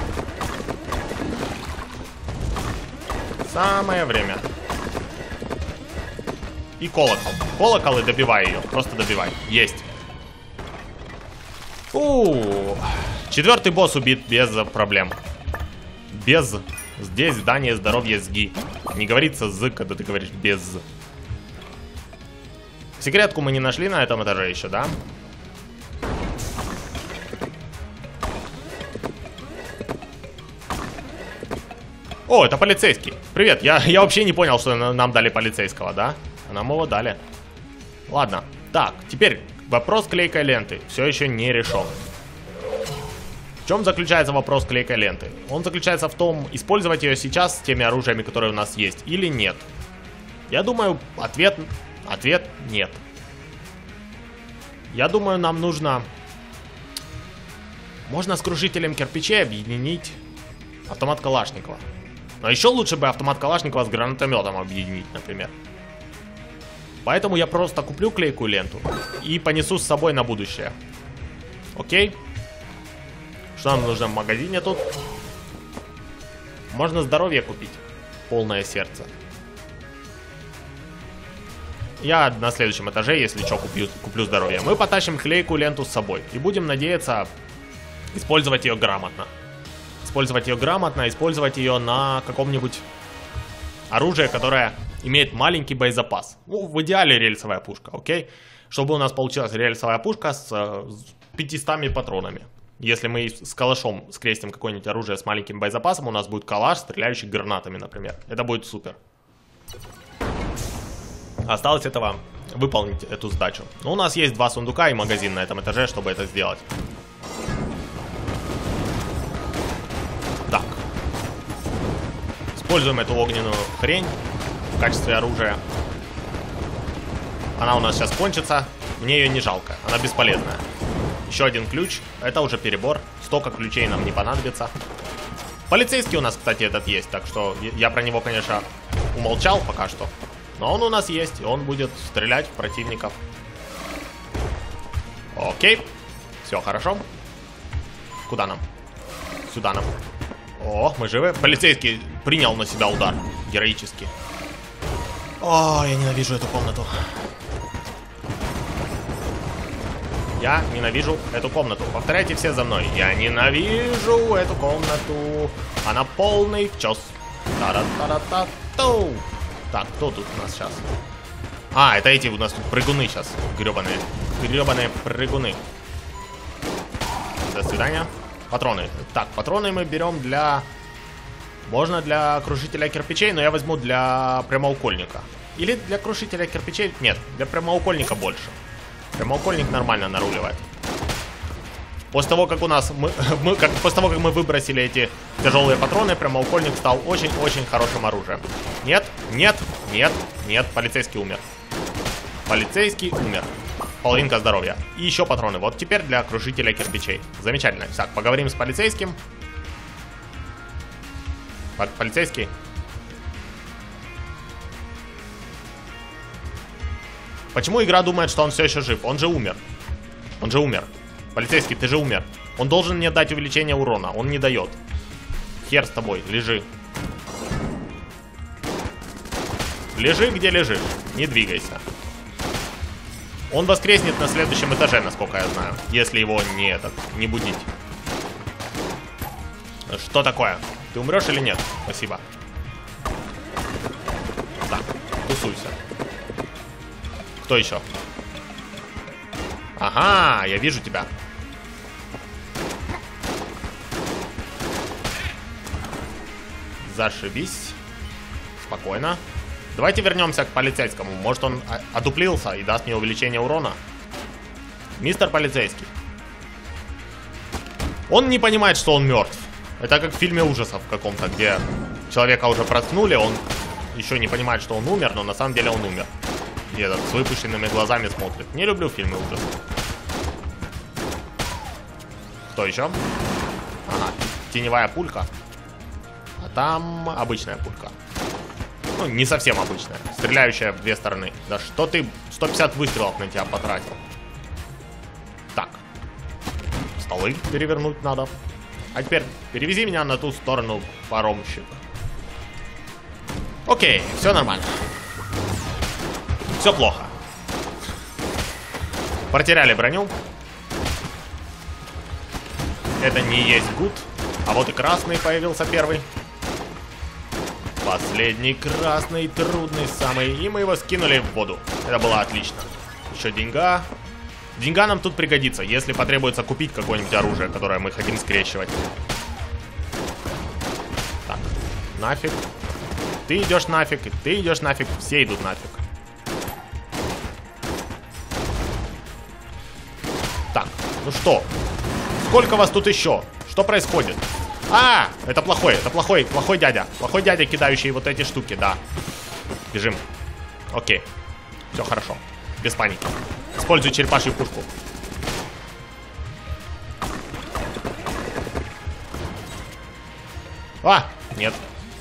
Самое время. И колокол. Колокол и добивай ее, просто добивай. Есть. Фу. Четвертый босс убит без проблем. Без. Здесь здание здоровья СГИ. Не говорится «з», когда ты говоришь «без». Секретку мы не нашли на этом этаже еще, да? О, это полицейский. Привет, я, я вообще не понял, что нам дали полицейского, да? А нам его дали. Ладно, так, теперь вопрос клейкой ленты все еще не решен. В чем заключается вопрос клейкой ленты? Он заключается в том, использовать ее сейчас с теми оружиями, которые у нас есть, или нет. Я думаю, ответ, ответ нет. Я думаю, нам нужно... Можно с крушителем кирпичей объединить автомат Калашникова. Но еще лучше бы автомат Калашникова с гранатометом объединить, например. Поэтому я просто куплю клейкую ленту и понесу с собой на будущее. Окей? Что нам нужно в магазине тут? Можно здоровье купить. Полное сердце. Я на следующем этаже, если что, куплю, куплю здоровье. Мы потащим клейкую ленту с собой. И будем надеяться использовать ее грамотно. Использовать ее грамотно, использовать ее на каком-нибудь оружии, которое имеет маленький боезапас. Ну, в идеале рельсовая пушка, окей? Чтобы у нас получилась рельсовая пушка с, с пятьюстами патронами. Если мы с калашом скрестим какое-нибудь оружие с маленьким боезапасом, у нас будет калаш, стреляющий гранатами, например. Это будет супер. Осталось этого выполнить эту задачу. Но у нас есть два сундука и магазин на этом этаже, чтобы это сделать. Так. Используем эту огненную хрень в качестве оружия. Она у нас сейчас кончится. Мне ее не жалко, она бесполезная. Еще один ключ, это уже перебор. Столько ключей нам не понадобится. Полицейский у нас, кстати, этот есть. Так что я про него, конечно, умолчал пока что. Но он у нас есть, и он будет стрелять в противников. Окей. Все хорошо. Куда нам? Сюда нам. О, мы живы. Полицейский принял на себя удар. Героически. О, я ненавижу эту комнату. Я ненавижу эту комнату. Повторяйте все за мной. Я ненавижу эту комнату. Она полный вчес. Та-ра-та-ра-та-ту. Так, кто тут у нас сейчас? А, это эти у нас тут прыгуны сейчас. Гребаные. Гребаные прыгуны. До свидания. Патроны. Так, патроны мы берем для... Можно для крушителя кирпичей, но я возьму для прямоугольника. Или для крушителя кирпичей? Нет, для прямоугольника больше. Прямоугольник нормально наруливает. После того, как у нас... Мы, мы, как, после того, как мы выбросили эти тяжелые патроны, прямоугольник стал очень-очень хорошим оружием. Нет, нет, нет, нет. Полицейский умер. Полицейский умер. Половинка здоровья. И еще патроны. Вот теперь для крушителя кирпичей. Замечательно. Так, поговорим с полицейским. Полицейский. Почему игра думает, что он все еще жив? Он же умер. Он же умер. Полицейский, ты же умер. Он должен мне дать увеличение урона. Он не дает. Хер с тобой. Лежи. Лежи, где лежишь. Не двигайся. Он воскреснет на следующем этаже, насколько я знаю. Если его не, этот, не будить. Что такое? Ты умрешь или нет? Спасибо. Так, тусуйся. Кто еще? Ага, я вижу тебя. Зашибись. Спокойно. Давайте вернемся к полицейскому. Может, он одуплился и даст мне увеличение урона. Мистер полицейский. Он не понимает, что он мертв. Это как в фильме ужасов каком-то, где человека уже проткнули, он еще не понимает, что он умер, но на самом деле он умер. И этот с выпущенными глазами смотрит. Не люблю фильмы ужасов. Кто еще? Ага, теневая пулька. А там обычная пулька. Ну, не совсем обычная. Стреляющая в две стороны. Да что ты сто пятьдесят выстрелов на тебя потратил? Так. Столы перевернуть надо. А теперь перевези меня на ту сторону, паромщик. Окей, все нормально. Все плохо. Потеряли броню. Это не есть гуд. А вот и красный появился первый. Последний красный, трудный самый. И мы его скинули в воду. Это было отлично. Еще деньга. Деньга нам тут пригодится, если потребуется купить какое-нибудь оружие, которое мы хотим скрещивать. Так, нафиг. Ты идешь нафиг, ты идешь нафиг, все идут нафиг. Так, ну что? Сколько вас тут еще? Что происходит? А, это плохой, это плохой, плохой дядя. Плохой дядя, кидающий вот эти штуки, да. Бежим. Окей. Все хорошо. Без паники. Используй черепашью пушку. А, нет.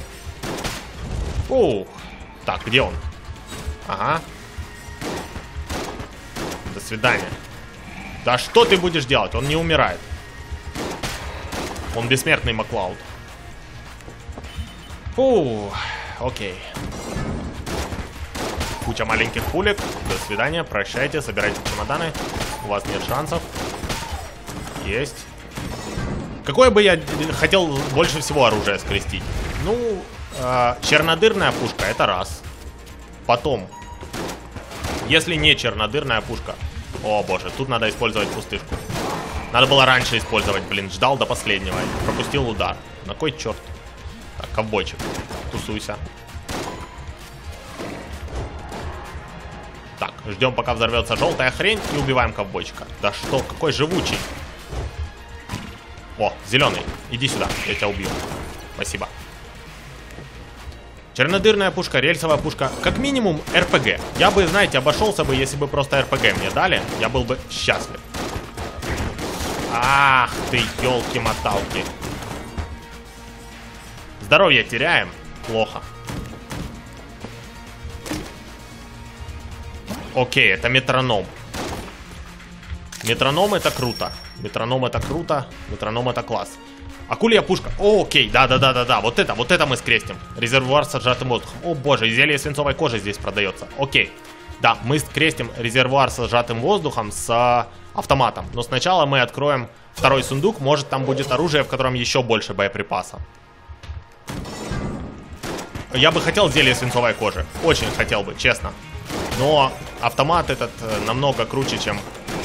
Ух. Так, где он? Ага. До свидания. Да что ты будешь делать? Он не умирает. Он бессмертный Маклауд. Фу, окей. Куча маленьких пулек. До свидания, прощайте, собирайте чемоданы. У вас нет шансов. Есть. Какое бы я хотел больше всего оружие скрестить? Ну, э, чернодырная пушка, это раз. Потом, если не чернодырная пушка... О боже, тут надо использовать пустышку. Надо было раньше использовать, блин, ждал до последнего. Пропустил удар. На кой черт? Так, ковбойчик, тусуйся. Так, ждем, пока взорвется желтая хрень, и убиваем ковбойчика. Да что, какой живучий. О, зеленый, иди сюда, я тебя убью. Спасибо. Чернодырная пушка, рельсовая пушка. Как минимум эр пэ гэ. Я бы, знаете, обошелся бы, если бы просто эр пэ гэ мне дали. Я был бы счастлив. Ах ты, елки-моталки. Здоровье теряем. Плохо. Окей, это метроном. Метроном это круто. Метроном это круто. Метроном это класс. Акулья пушка. О, окей, да-да-да-да-да. Вот это, вот это мы скрестим. Резервуар с сжатым воздухом. О боже, зелье свинцовой кожи здесь продается. Окей. Да, мы скрестим резервуар с сжатым воздухом с автоматом. Но сначала мы откроем второй сундук. Может, там будет оружие, в котором еще больше боеприпасов. Я бы хотел зелье свинцовой кожи. Очень хотел бы, честно. Но автомат этот намного круче, чем...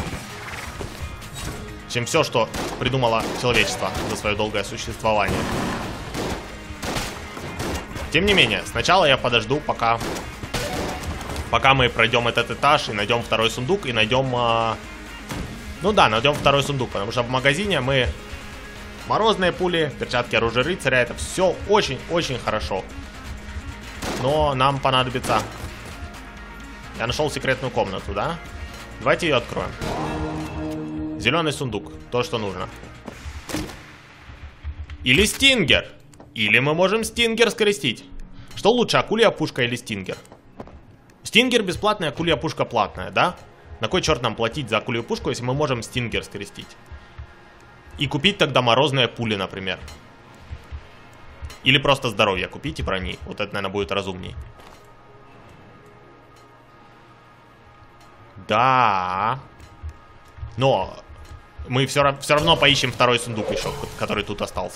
чем все, что придумало человечество за свое долгое существование. Тем не менее, сначала я подожду, пока... Пока мы пройдем этот этаж и найдем второй сундук, и найдем... Э... Ну да, найдем второй сундук, потому что в магазине мы... Морозные пули, перчатки оружия рыцаря, это все очень-очень хорошо. Но нам понадобится... Я нашел секретную комнату, да? Давайте ее откроем. Зеленый сундук. То, что нужно. Или стингер. Или мы можем стингер скрестить. Что лучше, акулья пушка или стингер? Стингер бесплатная, акулья пушка платная, да? На кой черт нам платить за акулью пушку, если мы можем стингер скрестить? И купить тогда морозные пули, например. Или просто здоровье купить и брони. Вот это, наверное, будет разумней. Да. Но мы все, все равно поищем второй сундук еще, который тут остался.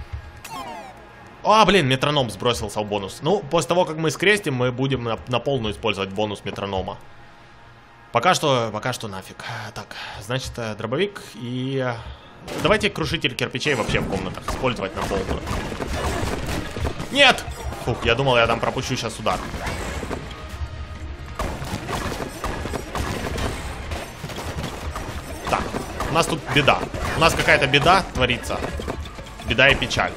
А, блин, метроном сбросился в бонус. Ну, после того, как мы скрестим, мы будем на, на полную использовать бонус метронома. Пока что, пока что нафиг. Так, значит, дробовик и... Давайте крушитель кирпичей вообще в комнатах использовать на полную. Нет! Фух, я думал, я там пропущу сейчас удар. Так, у нас тут беда. У нас какая-то беда творится. Беда и печаль.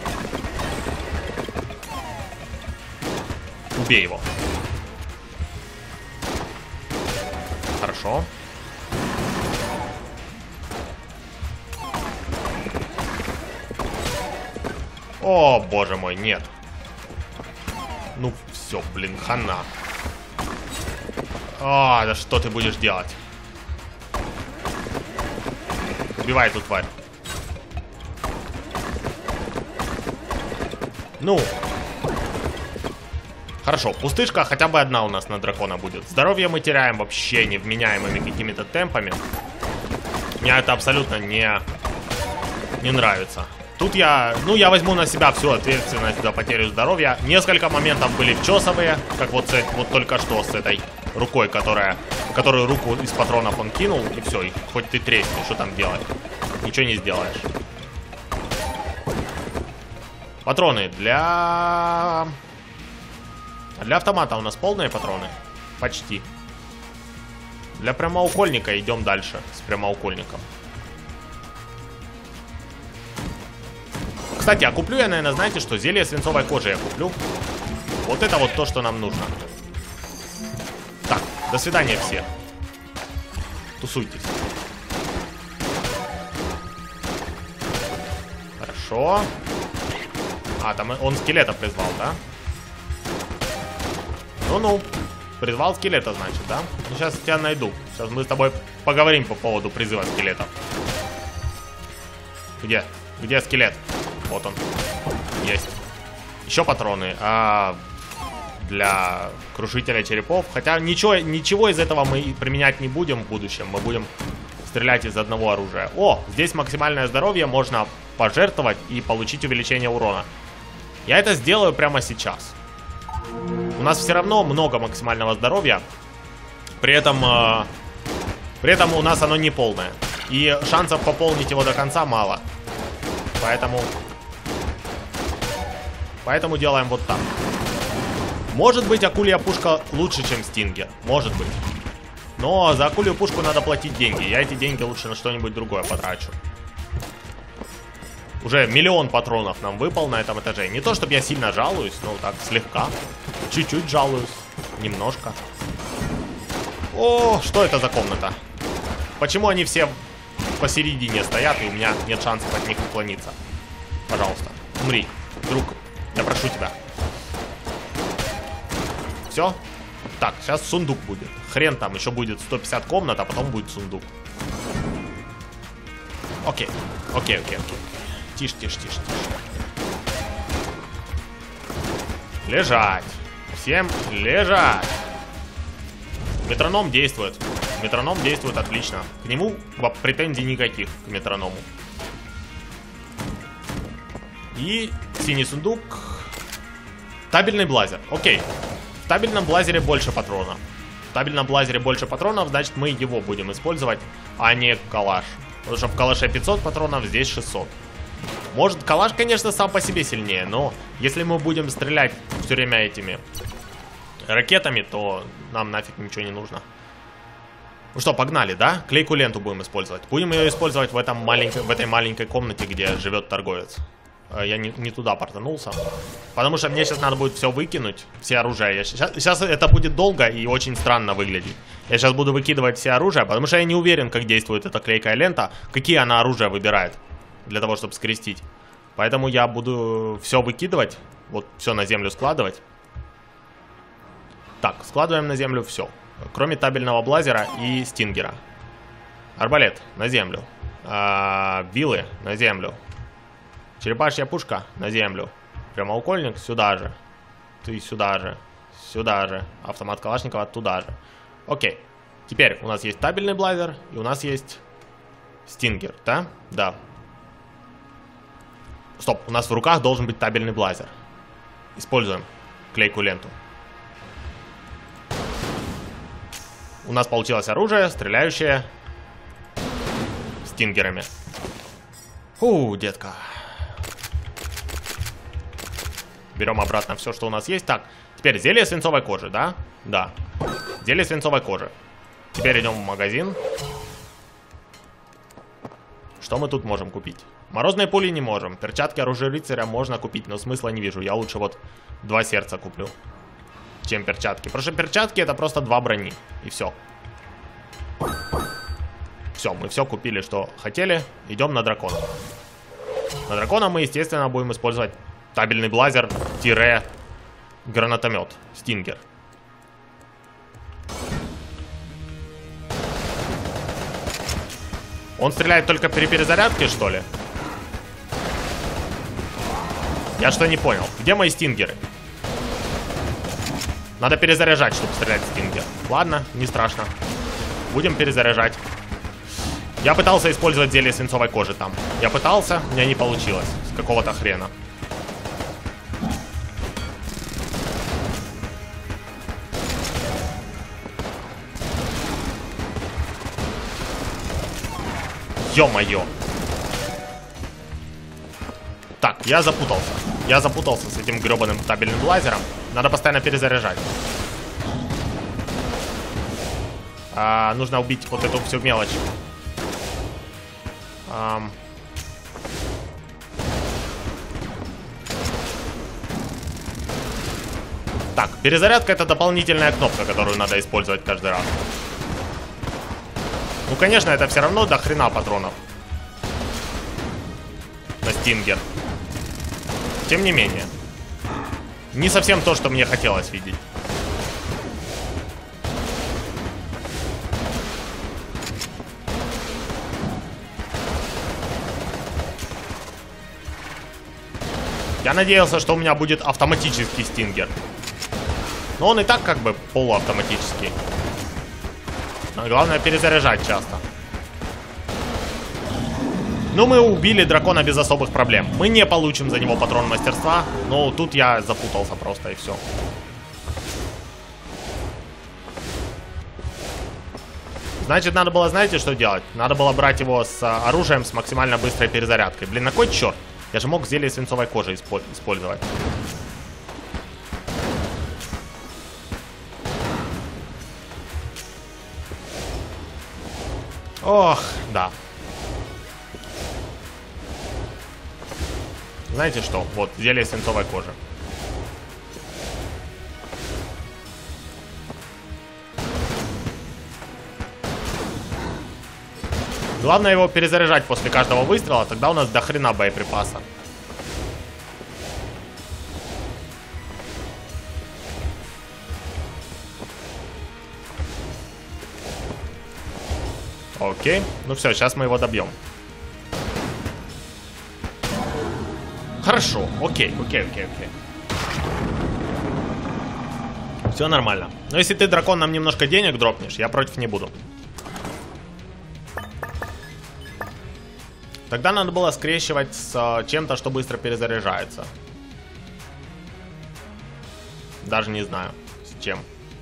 Убей его. Хорошо. О, боже мой, нет. Ну, все, блин, хана. А, да что ты будешь делать? Убивай эту тварь. Ну. Хорошо, пустышка хотя бы одна у нас на дракона будет. Здоровье мы теряем вообще невменяемыми какими-то темпами. Мне это абсолютно не, не нравится. Тут я, ну, я возьму на себя всю ответственность за потерю здоровья. Несколько моментов были вчесовые, как вот, с, вот только что с этой рукой, которая, которую руку из патронов он кинул, и все, и хоть ты тресни, что там делать? Ничего не сделаешь. Патроны для... Для автомата у нас полные патроны? Почти. Для прямоугольника идем дальше с прямоугольником. Кстати, а куплю я, наверное, знаете что? Зелье свинцовой кожи я куплю. Вот это вот то, что нам нужно. Так, до свидания все. Тусуйтесь. Хорошо. А, там он скелета призвал, да? Ну-ну. Призвал скелета, значит, да? Ну, сейчас тебя найду. Сейчас мы с тобой поговорим по поводу призыва скелета. Где? Где скелет? Вот он. Есть. Еще патроны. А, для крушителя черепов. Хотя ничего, ничего из этого мы применять не будем в будущем. Мы будем стрелять из одного оружия. О, здесь максимальное здоровье. Можно пожертвовать и получить увеличение урона. Я это сделаю прямо сейчас. У нас все равно много максимального здоровья. При этом, э, при этом у нас оно не полное. И шансов пополнить его до конца мало. Поэтому... Поэтому делаем вот так. Может быть, акулья пушка лучше, чем стингер. Может быть. Но за акулью пушку надо платить деньги. Я эти деньги лучше на что-нибудь другое потрачу. Уже миллион патронов нам выпал на этом этаже. Не то, чтобы я сильно жалуюсь, но так, слегка. Чуть-чуть жалуюсь. Немножко. О, что это за комната? Почему они все посередине стоят, и у меня нет шансов от них уклониться? Пожалуйста, умри, друг. Я прошу тебя. Все? Так, сейчас сундук будет. Хрен там, еще будет сто пятьдесят комнат, а потом будет сундук. Окей, окей, окей, окей. Тише, тише, тише, тише. Лежать. Всем лежать. Метроном действует. Метроном действует отлично. К нему претензий никаких, к метроному. И синий сундук. Табельный блазер. Окей. В табельном блазере больше патронов. В табельном блазере больше патронов, значит мы его будем использовать, а не калаш. Потому что в калаше пятьсот патронов, здесь шестьсот. Может, калаш, конечно, сам по себе сильнее, но если мы будем стрелять все время этими ракетами, то нам нафиг ничего не нужно. Ну что, погнали, да? Клейкую ленту будем использовать. Будем ее использовать в, этом маленькой, в этой маленькой комнате, где живет торговец. Я не, не туда портанулся. Потому что мне сейчас надо будет все выкинуть, все оружия. Я сейчас, сейчас это будет долго и очень странно выглядеть. Я сейчас буду выкидывать все оружия, потому что я не уверен, как действует эта клейкая лента, какие она оружия выбирает для того, чтобы скрестить. Поэтому я буду все выкидывать, вот все на землю складывать. Так, складываем на землю все, кроме табельного блазера и стингера. Арбалет на землю. А, вилы на землю. Черепашья пушка на землю. Прямоугольник сюда же. Ты сюда же. Сюда же. Автомат Калашникова туда же. Окей. Теперь у нас есть табельный блайзер и у нас есть стингер, да? Да. Стоп, у нас в руках должен быть табельный блайзер. Используем клейкую ленту. У нас получилось оружие, стреляющее стингерами. Фу, детка. Берем обратно все, что у нас есть. Так, теперь зелье свинцовой кожи, да? Да. Зелье свинцовой кожи. Теперь идем в магазин. Что мы тут можем купить? Морозные пули не можем. Перчатки оружия рыцаря можно купить, но смысла не вижу. Я лучше вот два сердца куплю, чем перчатки. Потому что перчатки это просто два брони. И все. Все, мы все купили, что хотели. Идем на дракона. На дракона мы, естественно, будем использовать табельный блайзер-гранатомет. Стингер. Он стреляет только при перезарядке, что ли? Я что не понял. Где мои стингеры? Надо перезаряжать, чтобы стрелять в стингер. Ладно, не страшно. Будем перезаряжать. Я пытался использовать зелье свинцовой кожи там. Я пытался, у меня не получилось. С какого-то хрена. Ё-моё. Так, я запутался. Я запутался с этим грёбаным табельным блайзером. Надо постоянно перезаряжать. А, нужно убить вот эту всю мелочь. А... Так, перезарядка — это дополнительная кнопка, которую надо использовать каждый раз. Ну, конечно, это все равно до хрена патронов на стингер. Тем не менее. Не совсем то, что мне хотелось видеть. Я надеялся, что у меня будет автоматический стингер. Но он и так как бы полуавтоматический. А главное перезаряжать часто. Ну, мы убили дракона без особых проблем. Мы не получим за него патрон мастерства. Но тут я запутался просто и все. Значит, надо было, знаете, что делать? Надо было брать его с оружием с максимально быстрой перезарядкой. Блин, на кой черт? Я же мог зелье свинцовой кожи использовать. Ох, да. Знаете что? Вот, зелье свинцовой кожи. Главное его перезаряжать после каждого выстрела, тогда у нас до хрена боеприпаса. Окей, ну все, сейчас мы его добьем. Хорошо, окей, окей, окей, окей. Все нормально. Но если ты, дракон, нам немножко денег дропнешь, я против не буду. Тогда надо было скрещивать с uh, чем-то, что быстро перезаряжается. Даже не знаю, с чем.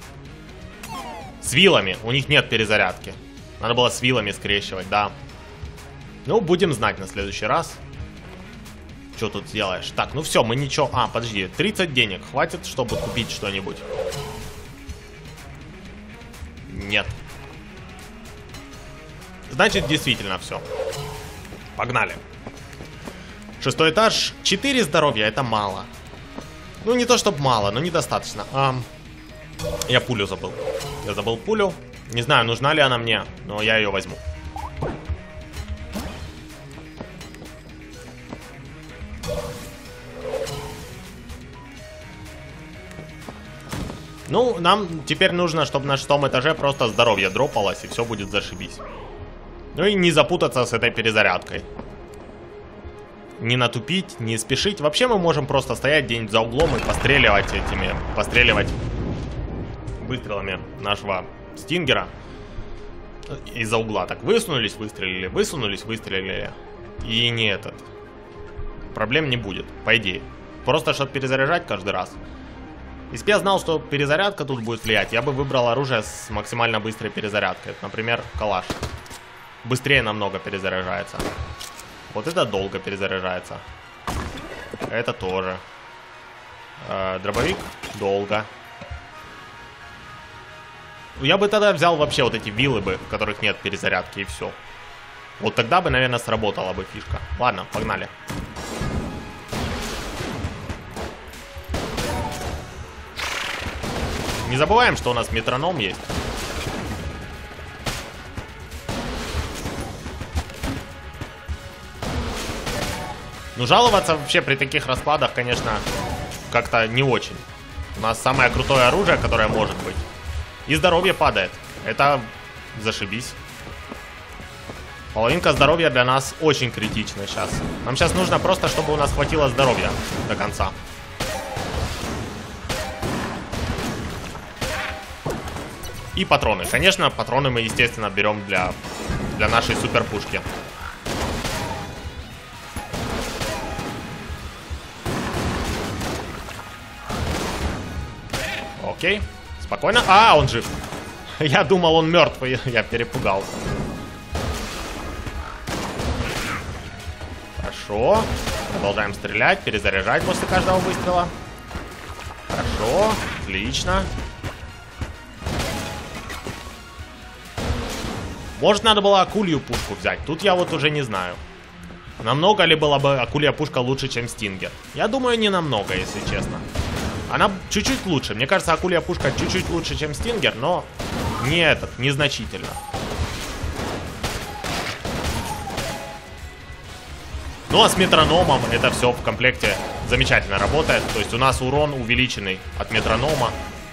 С вилами, у них нет перезарядки. Надо было с вилами скрещивать, да. Ну, будем знать на следующий раз. Что тут сделаешь? Так, ну все, мы ничего... А, подожди, тридцать денег хватит, чтобы купить что-нибудь? Нет. Значит, действительно все. Погнали. Шестой этаж. четыре здоровья, это мало. Ну, не то чтобы мало, но недостаточно. А, я пулю забыл. Я забыл пулю. Не знаю, нужна ли она мне, но я ее возьму. Ну, нам теперь нужно, чтобы на шестом этаже просто здоровье дропалось, и все будет зашибись. Ну и не запутаться с этой перезарядкой. Не натупить, не спешить. Вообще мы можем просто стоять где-нибудь за углом и постреливать этими, постреливать выстрелами нашего стингера. из-за угла. Так, высунулись, выстрелили, высунулись, выстрелили. И не этот. Проблем не будет, по идее. Просто, чтобы перезаряжать каждый раз. Если бы я знал, что перезарядка тут будет влиять, я бы выбрал оружие с максимально быстрой перезарядкой. Это, например, калаш. Быстрее намного перезаряжается. Вот это долго перезаряжается. Это тоже. Э, дробовик долго. Я бы тогда взял вообще вот эти виллы бы, в которых нет перезарядки, и все. Вот тогда бы, наверное, сработала бы фишка. Ладно, погнали. Не забываем, что у нас метроном есть. Ну, жаловаться вообще при таких раскладах, конечно, как-то не очень. У нас самое крутое оружие, которое может быть. И здоровье падает. Это зашибись. Половинка здоровья для нас очень критична сейчас. Нам сейчас нужно просто, чтобы у нас хватило здоровья до конца. И патроны. Конечно, патроны мы, естественно, берем для, для нашей суперпушки. Окей. Спокойно. А, он жив. Я думал, он мертвый. Я перепугался. Хорошо. Продолжаем стрелять, перезаряжать после каждого выстрела. Хорошо. Отлично. Может, надо было акулью пушку взять. Тут я вот уже не знаю. Намного ли была бы акулья пушка лучше, чем Стингер? Я думаю, не намного, если честно. Она чуть-чуть лучше. Мне кажется, акулья пушка чуть-чуть лучше, чем Стингер, но не этот, незначительно. Ну а с метрономом это все в комплекте замечательно работает. То есть у нас урон увеличенный от метронома.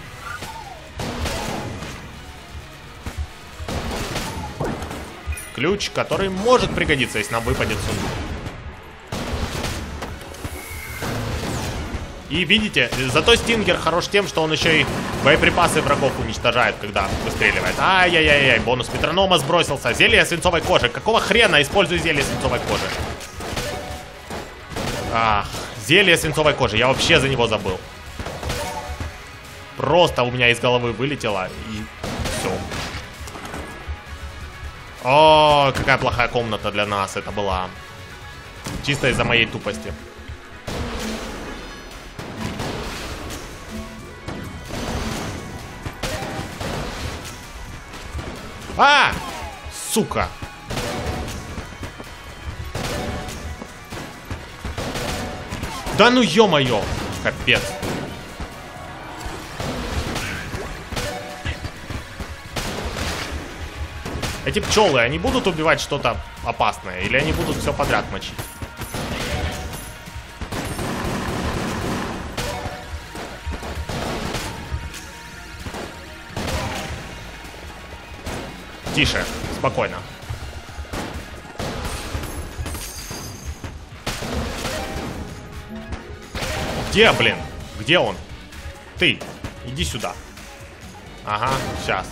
Ключ, который может пригодиться, если нам выпадет сундук. И видите, зато Стингер хорош тем, что он еще и боеприпасы врагов уничтожает, когда выстреливает. Ай-яй-яй-яй, бонус метронома сбросился. Зелье свинцовой кожи. Какого хрена использую зелье свинцовой кожи? Ах, зелье свинцовой кожи. Я вообще за него забыл. Просто у меня из головы вылетело и все. О, какая плохая комната для нас это была. Чисто из-за моей тупости. А! Сука! Да ну ё-моё! Капец. Эти пчелы, они будут убивать что-то опасное? Или они будут все подряд мочить? Тише, спокойно. Где, блин? Где он? Ты, иди сюда. Ага, сейчас.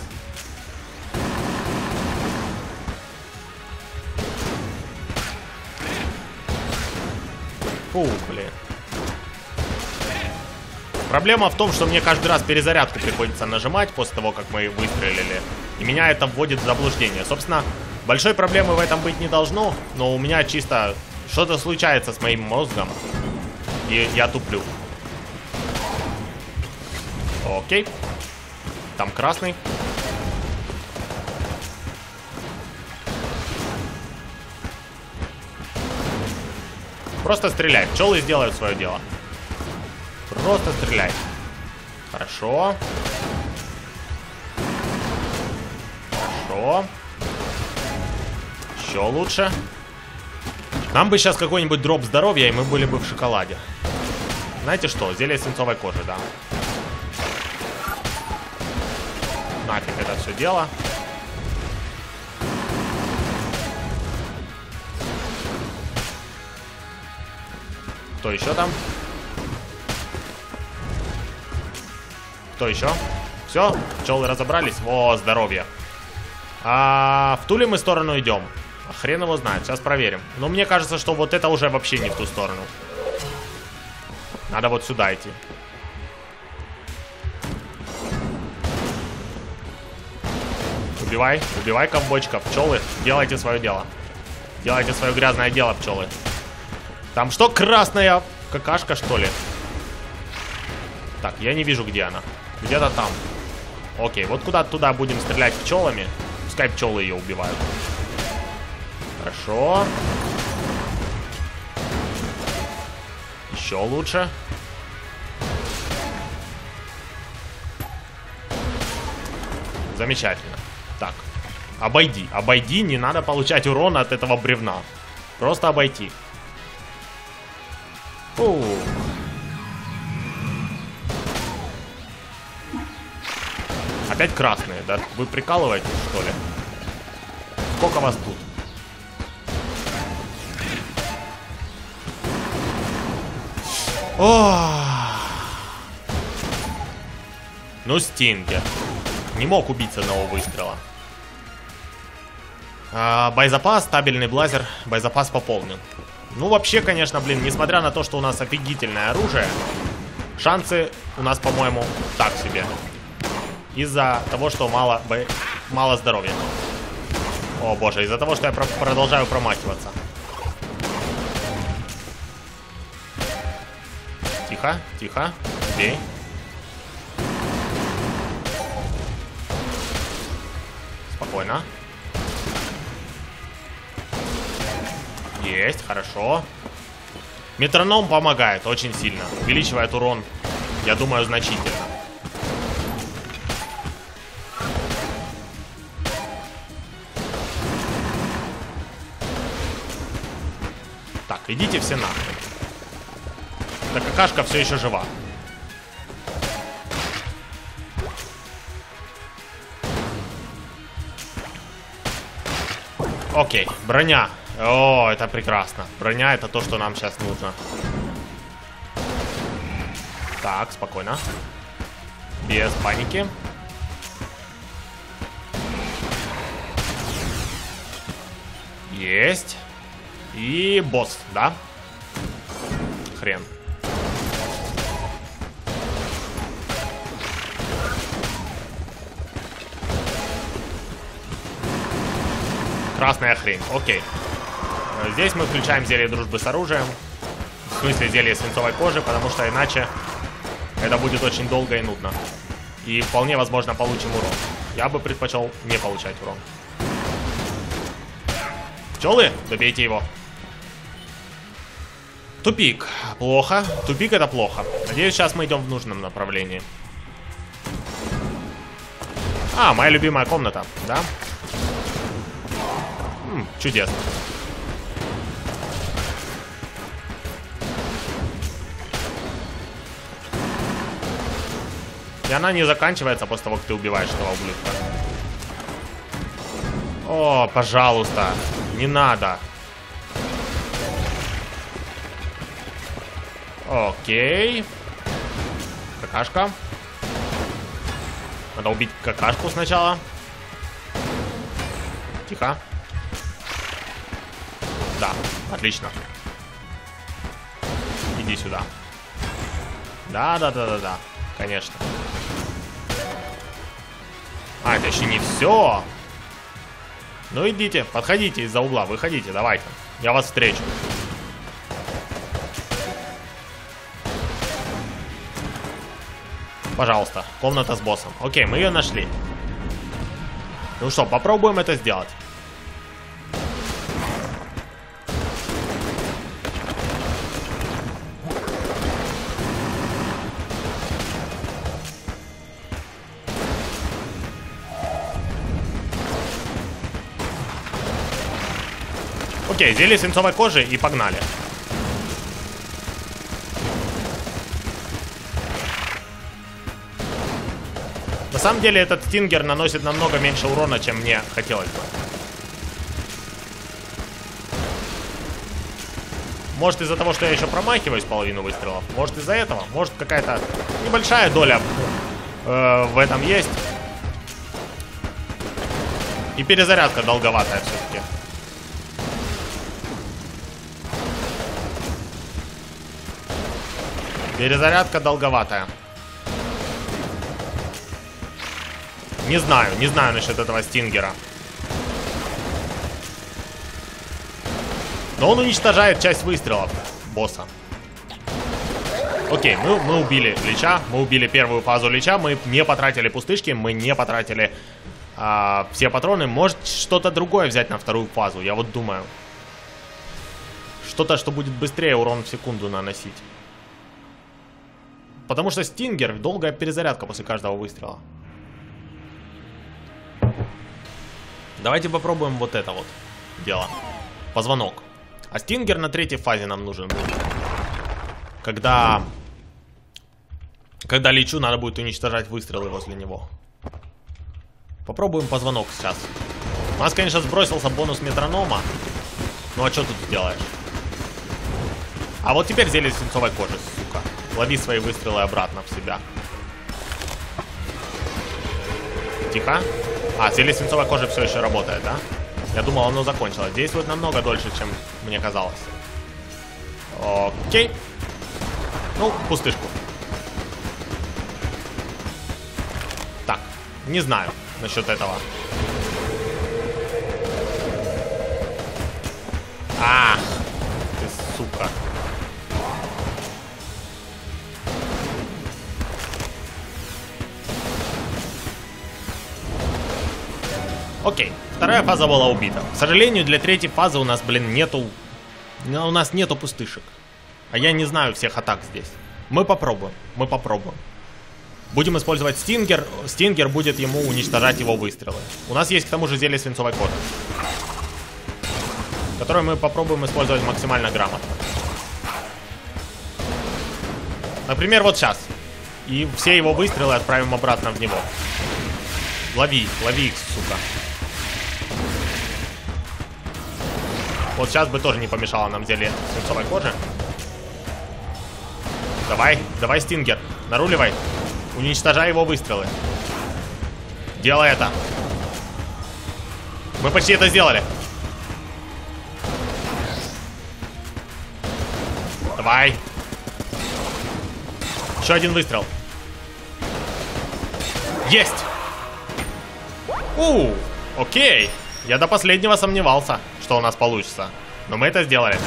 Фу, блин. Проблема в том, что мне каждый раз перезарядку приходится нажимать после того, как мы выстрелили. И меня это вводит в заблуждение. Собственно, большой проблемы в этом быть не должно. Но у меня чисто что-то случается с моим мозгом. И я туплю. Окей. Там красный. Просто стреляй. Пчелы сделают свое дело. Просто стреляй. Хорошо. Хорошо. Еще лучше. Нам бы сейчас какой-нибудь дроп здоровья, и мы были бы в шоколаде. Знаете что? Зелье свинцовой кожи, да. Нафиг это все дело. Кто еще там? Кто еще? Все? Пчелы разобрались? О, здоровье. А в ту ли мы сторону идем? Хрен его знает, сейчас проверим. Но мне кажется, что вот это уже вообще не в ту сторону. Надо вот сюда идти. Убивай, убивай ковбойчика. Пчелы, делайте свое дело. Делайте свое грязное дело, пчелы. Там что, красная какашка, что ли? Так, я не вижу, где она. Где-то там. Окей, вот куда-то туда будем стрелять пчелами. Пускай пчелы ее убивают. Хорошо. Еще лучше. Замечательно. Так, обойди. Обойди, не надо получать урон от этого бревна. Просто обойти. Фу. Опять красные, да? Вы прикалываетесь, что ли? Сколько вас тут? О! Ну, Стингер. Не мог убить с одного выстрела. А, боезапас, стабильный блазер. Боезапас пополнен. Ну, вообще, конечно, блин, несмотря на то, что у нас офигительное оружие, шансы у нас, по-моему, так себе. Из-за того, что мало, бо... мало здоровья. О, боже, из-за того, что я про продолжаю промахиваться. Тихо, тихо. Бей. Спокойно. Есть, хорошо. Метроном помогает очень сильно. Увеличивает урон, я думаю, значительно. Так, идите все нахрен. Да какашка все еще жива. Окей, броня. О, это прекрасно. Броня — это то, что нам сейчас нужно. Так, спокойно. Без паники. Есть. И босс, да? Хрен. Красная хрень, окей. Здесь мы включаем зелье дружбы с оружием. В смысле зелье свинцовой кожи, потому что иначе это будет очень долго и нудно. И вполне возможно получим урон. Я бы предпочел не получать урон. Пчелы, добейте его. Тупик. Плохо. Тупик — это плохо. Надеюсь, сейчас мы идем в нужном направлении. А, моя любимая комната, да? М, чудесно. И она не заканчивается после того, как ты убиваешь этого ублюдка. О, пожалуйста, не надо. Окей. Какашка. Надо убить какашку сначала. Тихо. Да, отлично. Иди сюда. Да, да, да, да, да. Конечно. А, это еще не все. Ну идите, подходите из-за угла, выходите, давайте. Я вас встречу. Пожалуйста, комната с боссом. Окей, мы ее нашли. Ну что, попробуем это сделать. Окей, зелье свинцовой кожи и погнали. На самом деле этот стингер наносит намного меньше урона, чем мне хотелось бы. Может из-за того, что я еще промахиваюсь половину выстрелов. Может из-за этого. Может какая-то небольшая доля э, в этом есть. И перезарядка долговатая все-таки. Перезарядка долговатая. Не знаю, не знаю насчет этого Стингера. Но он уничтожает часть выстрелов босса. Окей, мы, мы убили Лича, мы убили первую фазу Лича, мы не потратили пустышки, мы не потратили а, все патроны. Может что-то другое взять на вторую фазу, я вот думаю. Что-то, что будет быстрее урон в секунду наносить. Потому что Стингер, долгая перезарядка после каждого выстрела. Давайте попробуем вот это вот дело. Позвонок. А Стингер на третьей фазе нам нужен будет. Когда... Когда Личу надо будет уничтожать выстрелы возле него. Попробуем позвонок сейчас. У нас, конечно, сбросился бонус метронома. Ну а что тут сделаешь? А вот теперь зелье свинцовой кожи, сука. Лови свои выстрелы обратно в себя. Тихо. А, зелье свинцовой кожи все еще работает, да? Я думал, оно закончилось. Действует намного дольше, чем мне казалось. Окей. Ну, пустышку. Так, не знаю насчет этого. Ах, ты сука. Окей, вторая фаза была убита. К сожалению, для третьей фазы у нас, блин, нету... У нас нету пустышек. А я не знаю всех атак здесь. Мы попробуем, мы попробуем. Будем использовать Стингер. Стингер будет ему уничтожать его выстрелы. У нас есть к тому же зелье свинцовой кожи, которое мы попробуем использовать максимально грамотно. Например, вот сейчас. И все его выстрелы отправим обратно в него. Лови, лови их, сука. Вот сейчас бы тоже не помешало нам зелье свинцовой кожи. Давай, давай, Стингер, наруливай. Уничтожай его выстрелы. Делай это. Мы почти это сделали. Давай. Еще один выстрел. Есть. У, окей. Я до последнего сомневался, что у нас получится. Но мы это сделали.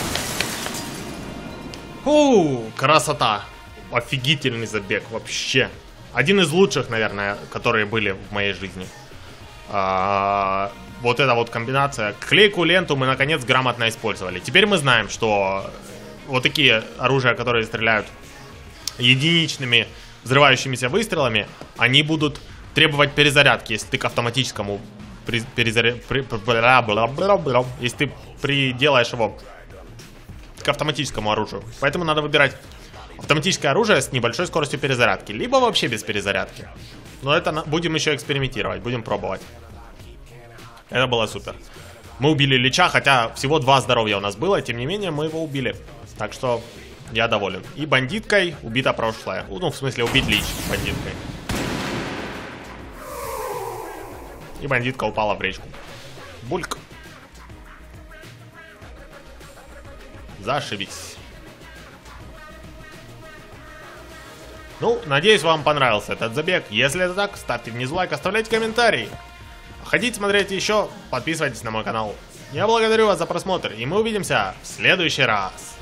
У, красота. Офигительный забег вообще. Один из лучших, наверное, которые были в моей жизни. А, вот эта вот комбинация. Клейкую ленту мы наконец грамотно использовали. Теперь мы знаем, что вот такие оружия, которые стреляют единичными взрывающимися выстрелами, они будут требовать перезарядки, если ты к автоматическому при, перезаря... при, если ты приделаешь его к автоматическому оружию. Поэтому надо выбирать автоматическое оружие с небольшой скоростью перезарядки, либо вообще без перезарядки. Но это на... будем еще экспериментировать, будем пробовать. Это было супер. Мы убили Лича, хотя всего два здоровья у нас было, тем не менее мы его убили. Так что я доволен. И бандиткой убита прошлое. Ну, в смысле, убить Лич бандиткой. И бандитка упала в речку. Бульк. Зашибись. Ну, надеюсь, вам понравился этот забег. Если это так, ставьте внизу лайк, оставляйте комментарии. Хотите смотреть еще, подписывайтесь на мой канал. Я благодарю вас за просмотр, и мы увидимся в следующий раз.